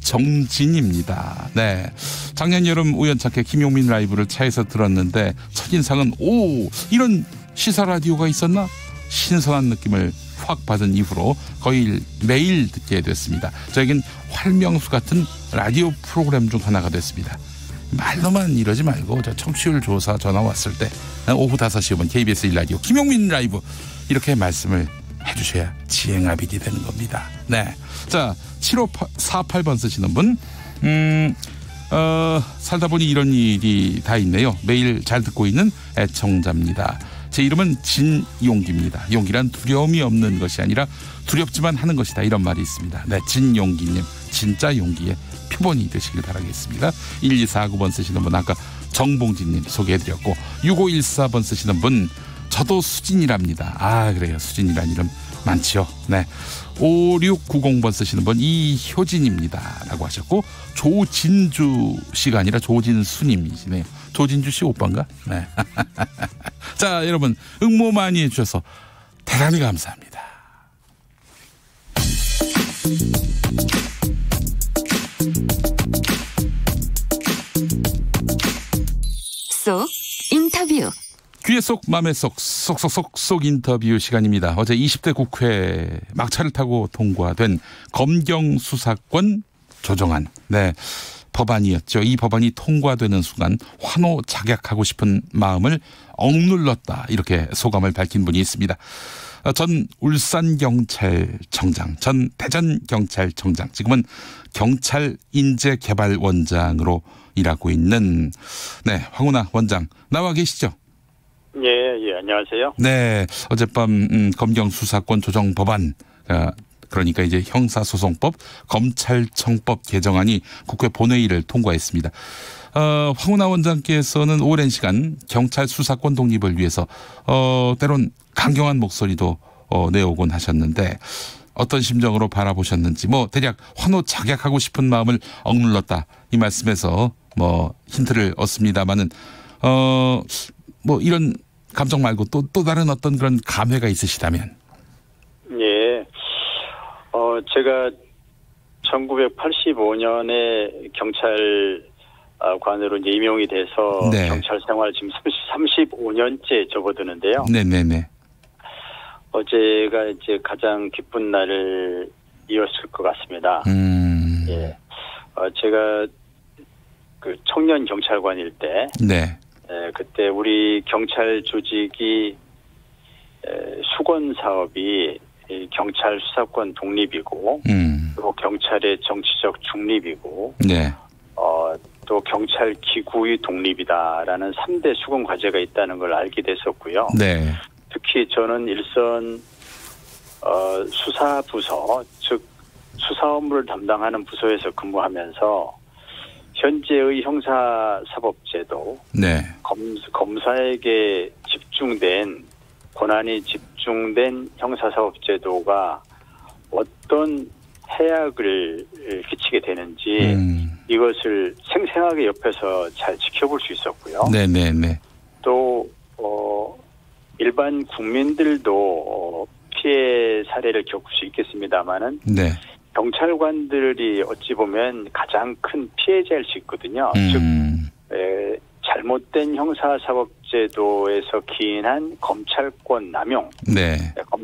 박정진입니다. 네, 작년 여름 우연찮게 김용민 라이브를 차에서 들었는데 첫인상은 오, 이런 시사 라디오가 있었나? 신선한 느낌을 확 받은 이후로 거의 매일 듣게 됐습니다. 저에겐 활명수 같은 라디오 프로그램 중 하나가 됐습니다. 말로만 이러지 말고 저 청취율 조사 전화 왔을 때 오후 다섯 시 오 분 케이비에스 일 라디오 김용민 라이브 이렇게 말씀을 해주셔야 지행아비이 되는 겁니다. 네, 자, 칠오사팔 번 쓰시는 분, 음, 어, 살다 보니 이런 일이 다 있네요. 매일 잘 듣고 있는 애청자입니다. 제 이름은 진용기입니다. 용기란 두려움이 없는 것이 아니라 두렵지만 하는 것이다, 이런 말이 있습니다. 네, 진용기님, 진짜 용기의 표본이 되시길 바라겠습니다. 일이사구 번 쓰시는 분 아까 정봉진님 소개해드렸고, 육오일사 번 쓰시는 분 저도 수진이랍니다. 아, 그래요, 수진이란 이름 많지요. 네, 오육구공 번 쓰시는 분 이효진입니다 라고 하셨고, 조진주 씨가 아니라 조진수님이시네요. 조진주 씨 오빠인가? 네. 자, 여러분 응모 많이 해주셔서 대단히 감사합니다. 쏙 인터뷰. 귀에 쏙 맘에 쏙 쏙쏙쏙 쏙 인터뷰 시간입니다. 어제 이십 대 국회 막차를 타고 통과된 검경수사권 조정안, 네, 법안이었죠. 이 법안이 통과되는 순간 환호 작약하고 싶은 마음을 억눌렀다, 이렇게 소감을 밝힌 분이 있습니다. 전 울산경찰청장, 전 대전경찰청장, 지금은 경찰인재개발원장으로 일하고 있는, 네, 황운하 원장 나와 계시죠? 예, 예, 안녕하세요. 네, 어젯밤 음, 검경수사권 조정 법안, 어, 그러니까 이제 형사소송법, 검찰청법 개정안이 국회 본회의를 통과했습니다. 어, 황운하 원장께서는 오랜 시간 경찰 수사권 독립을 위해서 어, 때론 강경한 목소리도 어, 내오곤 하셨는데 어떤 심정으로 바라보셨는지, 뭐 대략 환호 작약하고 싶은 마음을 억눌렀다, 이 말씀에서 뭐 힌트를 얻습니다마는 어, 뭐 이런 감정 말고 또, 또 다른 어떤 그런 감회가 있으시다면. 예. 어, 제가 천구백팔십오 년에 경찰관으로 이제 임용이 돼서 네. 경찰 생활 지금 삼십오 년째 접어드는데요. 네네네. 어제가 이제 가장 기쁜 날이었을 것 같습니다. 음. 예. 어, 제가 그 청년 경찰관일 때. 네. 예, 그때 우리 경찰 조직이 에, 수권 사업이 이 경찰 수사권 독립이고, 음. 그리고 경찰의 정치적 중립이고, 네. 어, 또 경찰 기구의 독립이다라는 삼 대 수권 과제가 있다는 걸 알게 됐었고요. 네. 특히 저는 일선 어, 수사부서, 즉 수사 업무를 담당하는 부서에서 근무하면서 현재의 형사사법제도, 네. 검, 검사에게 집중된 권한이 집중된 형사사법제도가 어떤 해악을 끼치게 되는지 음. 이것을 생생하게 옆에서 잘 지켜볼 수 있었고요. 네네네. 또 어, 일반 국민들도 어, 피해 사례를 겪을 수 있겠습니다마는 네. 경찰관들이 어찌 보면 가장 큰 피해자일 수 있거든요. 음. 즉 에, 잘못된 형사사법제도에서 기인한 검찰권 남용, 네.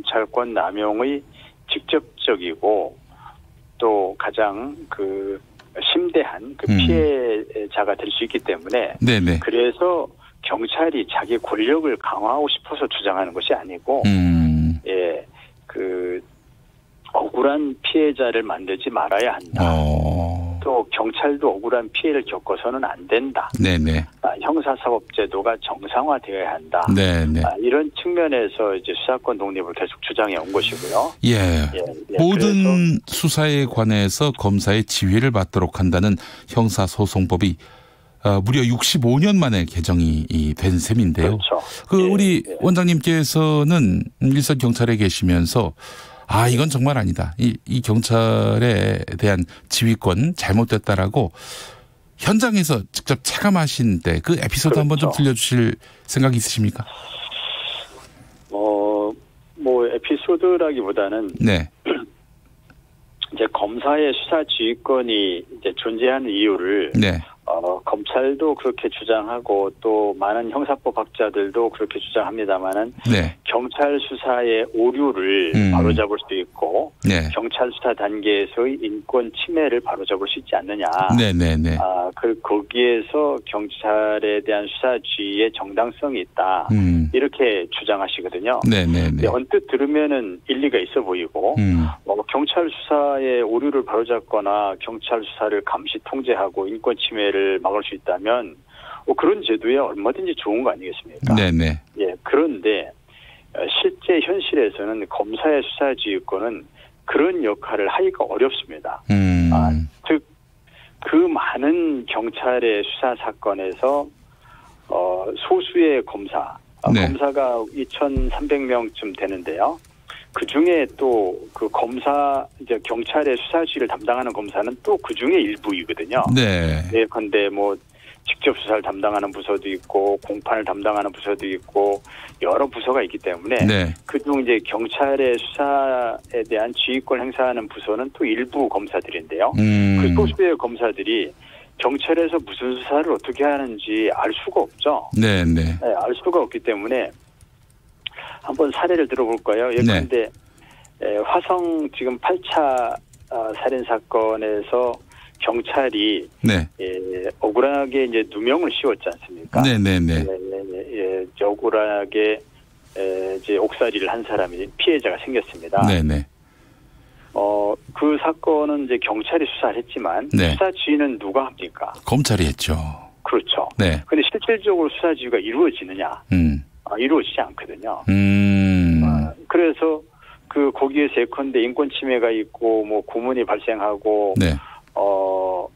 검찰권 남용의 직접적이고 또 가장 그 심대한 그 음. 피해자가 될 수 있기 때문에 네네. 그래서 경찰이 자기 권력을 강화하고 싶어서 주장하는 것이 아니고 음. 예, 그 억울한 피해자를 만들지 말아야 한다. 어. 또 경찰도 억울한 피해를 겪어서는 안 된다. 네네. 아, 형사사법제도가 정상화되어야 한다. 네네. 아, 이런 측면에서 이제 수사권 독립을 계속 주장해 온 것이고요. 예. 예, 예, 모든 수사에 관해서 검사의 지휘를 받도록 한다는 형사소송법이 어, 무려 육십오 년 만에 개정이 된 셈인데요. 그렇죠. 그 예, 우리 예. 원장님께서는 일선 경찰에 계시면서 아 이건 정말 아니다. 이, 이 경찰에 대한 지휘권 잘못됐다라고 현장에서 직접 체감하신 때 그 에피소드 그렇죠. 한번 좀 들려주실 생각이 있으십니까? 어, 뭐 에피소드라기보다는 네. 이제 검사의 수사 지휘권이 이제 존재하는 이유를 네. 어, 검찰도 그렇게 주장하고 또 많은 형사법 학자들도 그렇게 주장합니다만은 네. 경찰 수사의 오류를 음. 바로잡을 수 있고 네. 경찰 수사 단계에서의 인권 침해를 바로잡을 수 있지 않느냐. 네네네. 아, 그 거기에서 경찰에 대한 수사 지휘의 정당성이 있다. 음. 이렇게 주장하시거든요. 네네네. 근데 언뜻 들으면은 일리가 있어 보이고 음. 어, 경찰 수사의 오류를 바로잡거나 경찰 수사를 감시 통제하고 인권 침해를 막을 수 있다면 어, 그런 제도에 얼마든지 좋은 거 아니겠습니까? 네네. 예, 그런데 어, 실제 현실에서는 검사의 수사 지휘권은 그런 역할을 하기가 어렵습니다. 음. 아, 즉, 그 많은 경찰의 수사 사건에서 어, 소수의 검사, 어, 네. 검사가 이천삼백 명쯤 되는데요. 그 중에 또 그 검사, 이제 경찰의 수사지를 담당하는 검사는 또 그 중에 일부이거든요. 네. 예컨대 뭐 직접 수사를 담당하는 부서도 있고 공판을 담당하는 부서도 있고 여러 부서가 있기 때문에 네. 그중 이제 경찰의 수사에 대한 지휘권 행사하는 부서는 또 일부 검사들인데요. 음. 그 소수의 검사들이 경찰에서 무슨 수사를 어떻게 하는지 알 수가 없죠. 네네. 네, 알 수가 없기 때문에 한번 사례를 들어볼까요? 예컨대 에, 화성 지금 팔 차 어, 살인 사건에서 경찰이 네. 예, 억울하게 이제 누명을 씌웠지 않습니까? 네네네. 예, 예, 예, 예, 억울하게 에, 이제 옥살이를 한 사람이 피해자가 생겼습니다. 네네. 어, 그 사건은 이제 경찰이 수사를 했지만 네. 수사 지휘는 누가 합니까? 검찰이 했죠. 그렇죠. 네. 근데 실질적으로 수사 지휘가 이루어지느냐? 음. 아, 이루어지지 않거든요. 음. 아, 그래서 그 거기에서 예컨대 인권 침해가 있고 뭐 구문이 발생하고 네. 어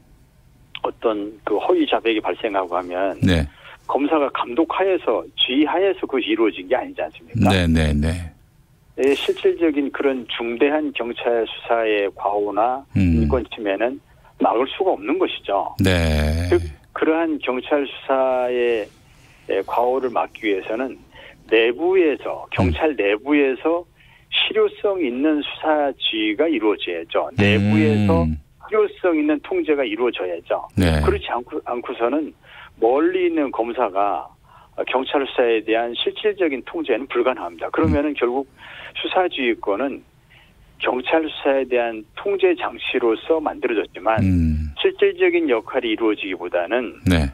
어떤 그 허위 자백이 발생하고 하면 네. 검사가 감독하에서 지휘하에서 그것이 이루어진 게 아니지 않습니까? 네네네. 예, 실질적인 그런 중대한 경찰 수사의 과오나 음. 인권 침해는 막을 수가 없는 것이죠. 네. 즉 그러한 경찰 수사의 과오를 막기 위해서는 내부에서 경찰 음. 내부에서 실효성 있는 수사 지휘가 이루어져야죠. 내부에서 음. 실효성 있는 통제가 이루어져야죠. 네. 그렇지 않고, 않고서는 멀리 있는 검사가 경찰 수사에 대한 실질적인 통제는 불가능합니다. 그러면은 음. 결국 수사지휘권은 경찰 수사에 대한 통제 장치로서 만들어졌지만 음. 실질적인 역할이 이루어지기보다는 네.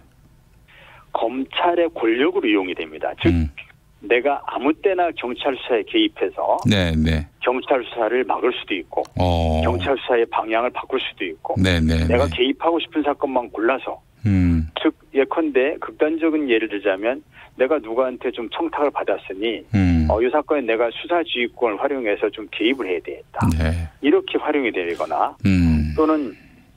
검찰의 권력으로 이용이 됩니다. 즉 음. 내가 아무 때나 경찰 수사에 개입해서 네, 네. 경찰 수사를 막을 수도 있고 어. 경찰 수사의 방향을 바꿀 수도 있고 네, 네, 내가 네. 개입하고 싶은 사건만 골라서 음. 즉 예컨대 극단적인 예를 들자면 내가 누구한테 좀 청탁을 받았으니 음. 어, 이 사건에 내가 수사지휘권을 활용해서 좀 개입을 해야 되겠다. 네. 이렇게 활용이 되거나 음. 또는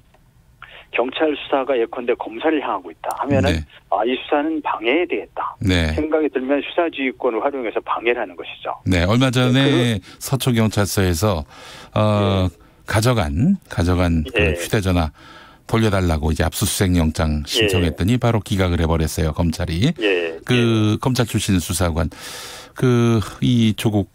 경찰 수사가 예컨대 검사를 향하고 있다 하면은 네. 아, 이 수사는 방해해야 되겠다. 네. 생각이 들면 수사지휘권을 활용해서 방해를 하는 것이죠. 네, 얼마 전에 네, 그, 서초경찰서에서 어, 예. 가져간 가져간 예. 그 휴대전화 돌려달라고 이제 압수수색 영장 신청했더니 예. 바로 기각을 해버렸어요 검찰이. 예. 그 예. 검찰 출신 수사관 그 이 조국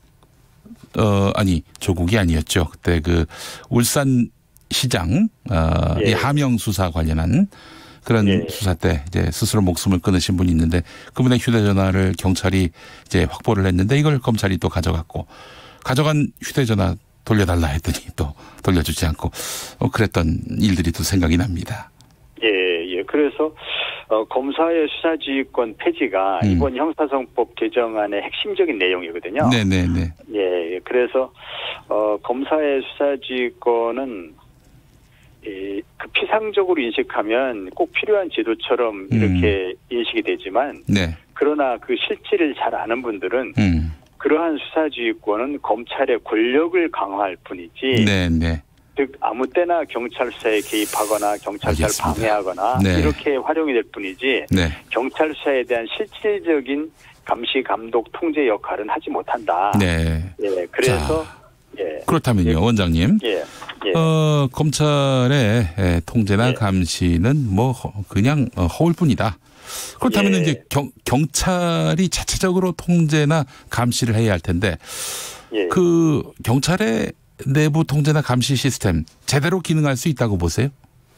어 아니 조국이 아니었죠 그때 그 울산 시장 어, 예. 이 하명 수사 관련한 그런 예. 수사 때 이제 스스로 목숨을 끊으신 분이 있는데 그분의 휴대전화를 경찰이 이제 확보를 했는데 이걸 검찰이 또 가져갔고 가져간 휴대전화도 돌려달라 했더니 또 돌려주지 않고 어, 그랬던 일들이 또 생각이 납니다. 예, 예. 그래서 어, 검사의 수사지휘권 폐지가 음. 이번 형사성법 개정안의 핵심적인 내용이거든요. 네네네. 예, 그래서 어, 검사의 수사지휘권은 이, 그 피상적으로 인식하면 꼭 필요한 제도처럼 이렇게 음. 인식이 되지만, 네. 그러나 그 실질을 잘 아는 분들은 음. 그러한 수사지휘권은 검찰의 권력을 강화할 뿐이지. 네네. 즉 아무 때나 경찰 수사에 개입하거나 경찰 수사를 방해하거나 네. 이렇게 활용이 될 뿐이지 네. 경찰 수사에 대한 실질적인 감시, 감독, 통제 역할은 하지 못한다. 네. 예, 그래서 자, 예. 그렇다면요, 예. 원장님. 예. 예. 어, 검찰의 통제나 예. 감시는 뭐 그냥 허울 뿐이다. 그렇다면 예. 이제 경, 경찰이 자체적으로 통제나 감시를 해야 할 텐데 예. 그 경찰의 내부 통제나 감시 시스템 제대로 기능할 수 있다고 보세요?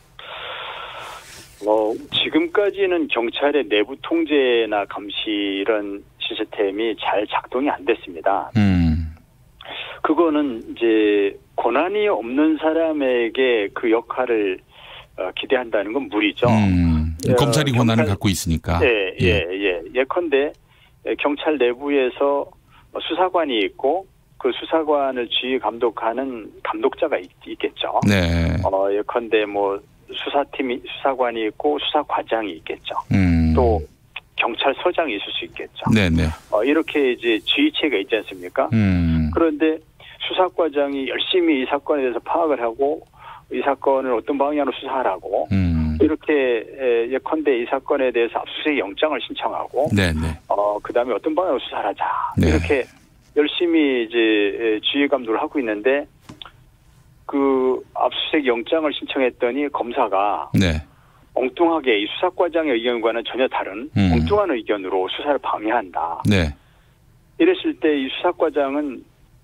어, 지금까지는 경찰의 내부 통제나 감시 이런 시스템이 잘 작동이 안 됐습니다. 음. 그거는 이제 권한이 없는 사람에게 그 역할을 어, 기대한다는 건 무리죠. 음. 어, 검찰이 권한을 경찰, 갖고 있으니까. 예, 예, 예. 예컨대 경찰 내부에서 수사관이 있고 그 수사관을 지휘 감독하는 감독자가 있, 있겠죠. 네. 어, 예컨대 뭐 수사팀이 수사관이 있고 수사과장이 있겠죠. 음. 또 경찰서장이 있을 수 있겠죠. 네네. 어, 이렇게 이제 지휘체가 있지 않습니까? 음. 그런데 수사과장이 열심히 이 사건에 대해서 파악을 하고 이 사건을 어떤 방향으로 수사하라고 음. 이렇게 예컨대 이 사건에 대해서 압수수색 영장을 신청하고 네네. 어, 그다음에 어떤 방향으로 수사하자 네. 이렇게 열심히 이제 지휘 감독을 하고 있는데 그 압수수색 영장을 신청했더니 검사가 네. 엉뚱하게 이 수사과장의 의견과는 전혀 다른 음. 엉뚱한 의견으로 수사를 방해한다. 네. 이랬을 때 이 수사과장은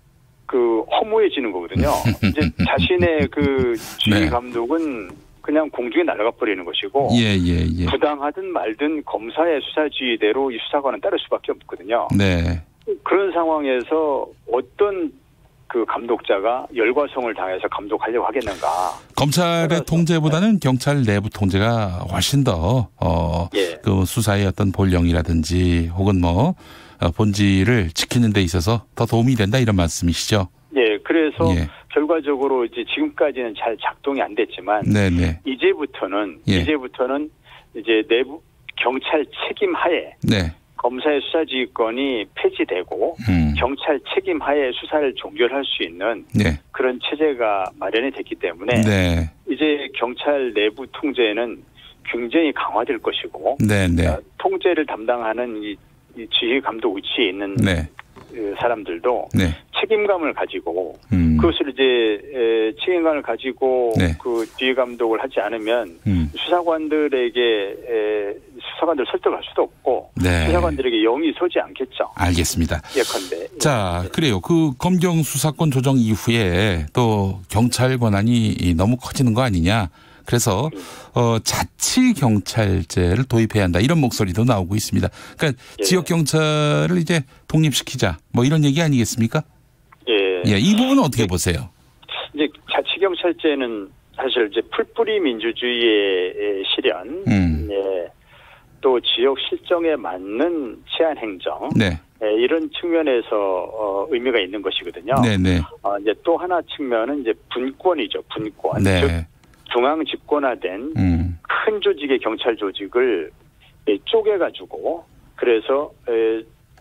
그 허무해지는 거거든요. 이제 자신의 그 지휘 네. 감독은 그냥 공중에 날아가 버리는 것이고 예, 예, 예. 부당하든 말든 검사의 수사 지휘대로 이 수사관은 따를 수밖에 없거든요. 네. 그런 상황에서 어떤 그 감독자가 열과성을 당해서 감독하려고 하겠는가. 검찰의 그래서, 통제보다는 경찰 내부 통제가 훨씬 더, 어, 예. 그 수사의 어떤 본령이라든지 혹은 뭐, 어, 본질을 지키는 데 있어서 더 도움이 된다 이런 말씀이시죠? 예, 그래서 예. 결과적으로 이제 지금까지는 잘 작동이 안 됐지만 네네. 이제부터는 예. 이제부터는 이제 내부 경찰 책임 하에 네. 검사의 수사지휘권이 폐지되고 음. 경찰 책임 하에 수사를 종결할 수 있는 네. 그런 체제가 마련이 됐기 때문에 네. 이제 경찰 내부 통제는 굉장히 강화될 것이고 네네. 어, 통제를 담당하는 이, 이 지휘 감독 위치에 있는 네. 그 사람들도 네. 책임감을 가지고 음. 그것을 이제 에, 책임감을 가지고 네. 그 지휘 감독을 하지 않으면 음. 수사관들에게 에, 수사관들 설득할 수도 없고 네. 수사관들에게 영이 서지 않겠죠. 알겠습니다. 예컨대. 자, 그래요. 그 검경 수사권 조정 이후에 또 경찰 권한이 너무 커지는 거 아니냐. 그래서 어, 자치 경찰제를 도입해야 한다 이런 목소리도 나오고 있습니다. 그러니까 예. 지역 경찰을 이제 독립시키자 뭐 이런 얘기 아니겠습니까? 예. 예, 이 부분은 어떻게 보세요? 이제 자치 경찰제는 사실 이제 풀뿌리 민주주의의 실현, 음. 예. 또 지역 실정에 맞는 치안 행정, 네. 예, 이런 측면에서 어, 의미가 있는 것이거든요. 네네. 어, 이제 또 하나 측면은 이제 분권이죠, 분권. 네. 즉 중앙 집권화된 음. 큰 조직의 경찰 조직을 예, 쪼개가지고 그래서 에,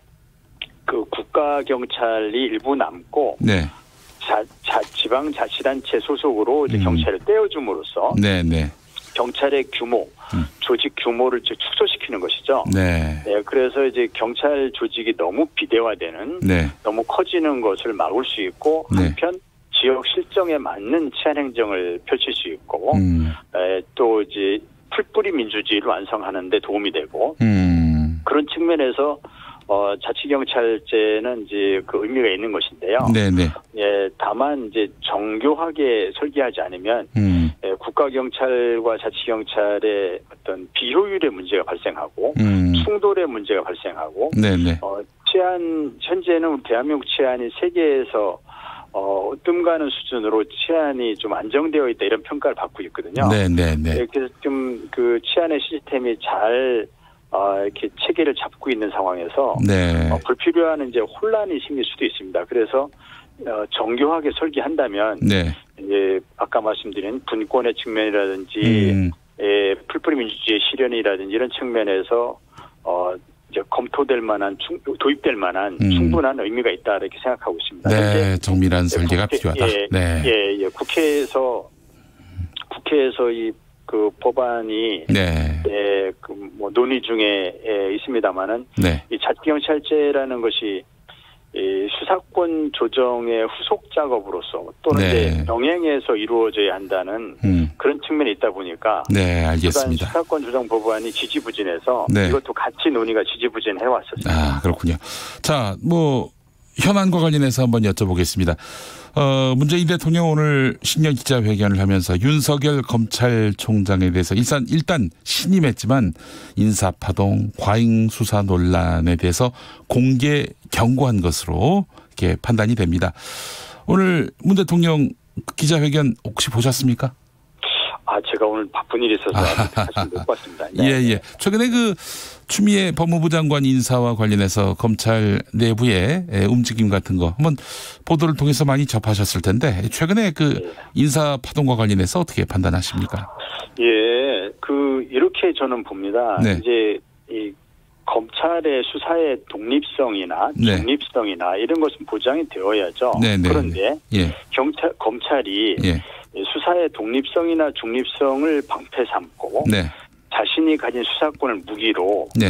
그 국가 경찰이 일부 남고 네. 자, 자 지방 자치단체 소속으로 이제 음. 경찰을 떼어줌으로써 네네. 경찰의 규모, 음. 조직 규모를 이제 축소시키는 것이죠. 네. 네, 그래서 이제 경찰 조직이 너무 비대화되는, 네. 너무 커지는 것을 막을 수 있고 네. 한편 지역 실정에 맞는 치안 행정을 펼칠 수 있고 음. 에, 또 이제 풀뿌리 민주주의를 완성하는 데 도움이 되고 음. 그런 측면에서 어, 자치경찰제는 이제 그 의미가 있는 것인데요. 네네. 예, 다만 이제 정교하게 설계하지 않으면 음. 예, 국가경찰과 자치경찰의 어떤 비효율의 문제가 발생하고 음. 충돌의 문제가 발생하고 네네. 어, 치안 현재는 우리 대한민국 치안이 세계에서 어, 뜸가는 수준으로 치안이 좀 안정되어 있다 이런 평가를 받고 있거든요. 네, 네, 네. 그래서 좀 그 치안의 시스템이 잘 어, 이렇게 체계를 잡고 있는 상황에서 네. 어, 불필요한 이제 혼란이 생길 수도 있습니다. 그래서 어, 정교하게 설계한다면 네. 이제 아까 말씀드린 분권의 측면이라든지 음. 예, 풀뿌리 민주주의 실현이라든지 이런 측면에서 어, 이제 검토될 만한 충, 도입될 만한 음. 충분한 의미가 있다 이렇게 생각하고 있습니다. 네, 정밀한 설계가 국회, 필요하다. 예, 네. 예, 예, 국회에서 국회에서 이 그 법안이 네. 예, 그 뭐 논의 중에 예, 있습니다만은 네. 이 자치경찰제라는 것이 이 수사권 조정의 후속 작업으로서 또는 네. 이제 병행해서 이루어져야 한다는 음. 그런 측면이 있다 보니까 네, 알겠습니다. 수사권 조정 법안이 지지부진해서 네. 이것도 같이 논의가 지지부진해 왔었습니다. 아, 그렇군요. 자, 뭐 현안과 관련해서 한번 여쭤보겠습니다. 어, 문재인 대통령 오늘 신년 기자회견을 하면서 윤석열 검찰총장에 대해서 일단 일단 신임했지만 인사파동, 과잉 수사 논란에 대해서 공개 경고한 것으로 이렇게 판단이 됩니다. 오늘 문 대통령 기자회견 혹시 보셨습니까? 아, 제가 오늘 바쁜 일이 있어서 사실 못 봤습니다. 네. 예, 예. 최근에 그 추미애 법무부 장관 인사와 관련해서 검찰 내부의 움직임 같은 거 한번 보도를 통해서 많이 접하셨을 텐데 최근에 그 인사 파동과 관련해서 어떻게 판단하십니까? 예, 그 이렇게 저는 봅니다. 네. 이제 이 검찰의 수사의 독립성이나 네. 중립성이나 이런 것은 보장이 되어야죠. 네, 네, 그런데 예. 경찰 검찰이 예. 수사의 독립성이나 중립성을 방패 삼고 네. 자신이 가진 수사권을 무기로 네.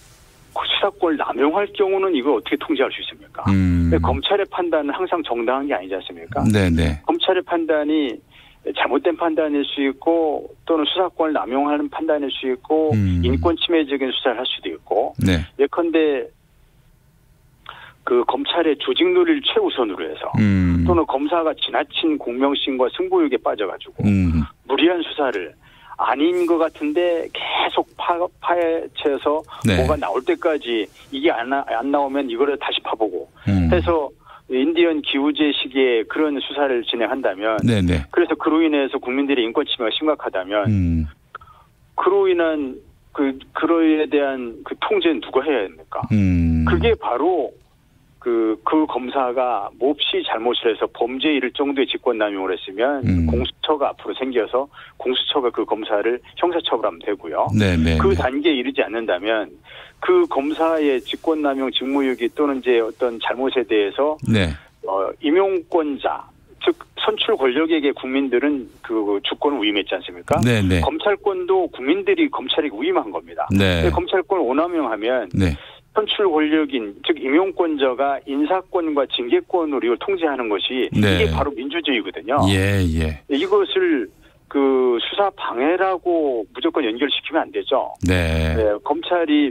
그 수사권을 남용할 경우는 이걸 어떻게 통제할 수 있습니까? 음. 검찰의 판단은 항상 정당한 게 아니지 않습니까? 네, 네. 검찰의 판단이 잘못된 판단일 수 있고 또는 수사권을 남용하는 판단일 수 있고 음. 인권 침해적인 수사를 할 수도 있고 네. 예컨대 그 검찰의 조직놀이를 최우선으로 해서 음. 또는 검사가 지나친 공명심과 승부욕에 빠져가지고 음. 무리한 수사를 아닌 것 같은데 계속 파, 파헤쳐서 네. 뭐가 나올 때까지 이게 안, 안 나오면 이거를 다시 파보고 음. 해서 인디언 기우제 시기에 그런 수사를 진행한다면 네네. 그래서 그로 인해서 국민들의 인권 침해가 심각하다면 음. 그로 인한 그 그로에 대한 그 통제는 누가 해야 됩니까? 음. 그게 바로 그, 그 검사가 몹시 잘못을 해서 범죄에 이를 정도의 직권남용을 했으면 음. 공수처가 앞으로 생겨서 공수처가 그 검사를 형사처벌하면 되고요. 네네. 그 단계에 이르지 않는다면 그 검사의 직권남용 직무유기 또는 이제 어떤 잘못에 대해서 네. 어, 임용권자 즉 선출 권력에게 국민들은 그 주권을 위임했지 않습니까? 네네. 검찰권도 국민들이 검찰에게 위임한 겁니다. 네. 검찰권을 오남용하면 네. 선출 권력인 즉 임용권자가 인사권과 징계권으로 이걸 통제하는 것이 네. 이게 바로 민주주의거든요. 예, 예. 이것을 그 수사 방해라고 무조건 연결시키면 안 되죠. 네. 네, 검찰이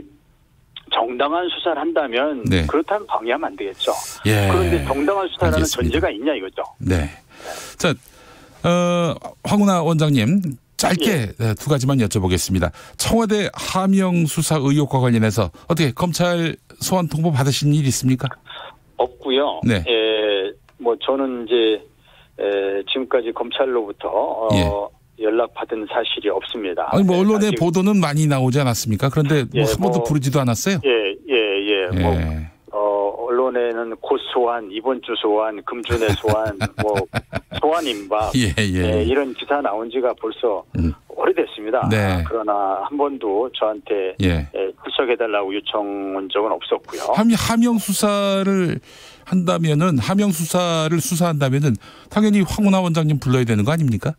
정당한 수사를 한다면 네. 그렇다면 방해하면 안 되겠죠. 예. 그런데 정당한 수사라는 알겠습니다. 전제가 있냐 이거죠. 네. 자, 어, 황운하 원장님. 짧게 예. 두 가지만 여쭤보겠습니다. 청와대 하명 수사 의혹과 관련해서 어떻게 검찰 소환 통보 받으신 일 있습니까? 없고요. 네. 예, 뭐 저는 이제 에, 지금까지 검찰로부터 어, 예. 연락 받은 사실이 없습니다. 아니 뭐 언론의 아직, 보도는 많이 나오지 않았습니까? 그런데 뭐 예, 한 번도 뭐, 부르지도 않았어요? 예, 예, 예. 예. 뭐 어, 언론에는 곧 소환, 이번 주 소환, 금주내 소환, 뭐 소환 임박 예, 예. 예, 이런 기사 나온 지가 벌써 음. 오래됐습니다. 네. 그러나 한 번도 저한테 예. 예, 출석해달라고 요청 온 적은 없었고요. 함, 하명 수사를 한다면은 하명 수사를 수사한다면은 당연히 황운하 원장님 불러야 되는 거 아닙니까?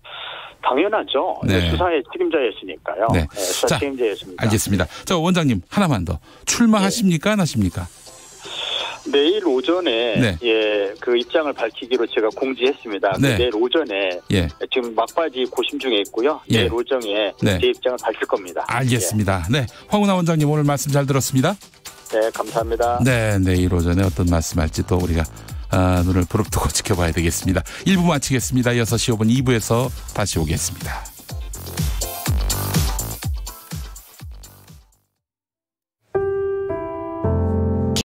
당연하죠. 네. 수사의 책임자였으니까요. 네. 네, 수사 자, 책임자였습니다. 알겠습니다. 자, 원장님 하나만 더 출마하십니까? 네. 안 하십니까? 내일 오전에 네. 예, 그 입장을 밝히기로 제가 공지했습니다. 네. 내일 오전에 예. 지금 막바지 고심 중에 있고요. 예. 내일 오전에 네. 제 입장을 밝힐 겁니다. 알겠습니다. 네, 황운하 원장님 오늘 말씀 잘 들었습니다. 네, 감사합니다. 네, 내일 오전에 어떤 말씀할지 또 우리가 아, 눈을 부릅뜨고 지켜봐야 되겠습니다. 일 부 마치겠습니다. 여섯 시 오 분 이 부에서 다시 오겠습니다.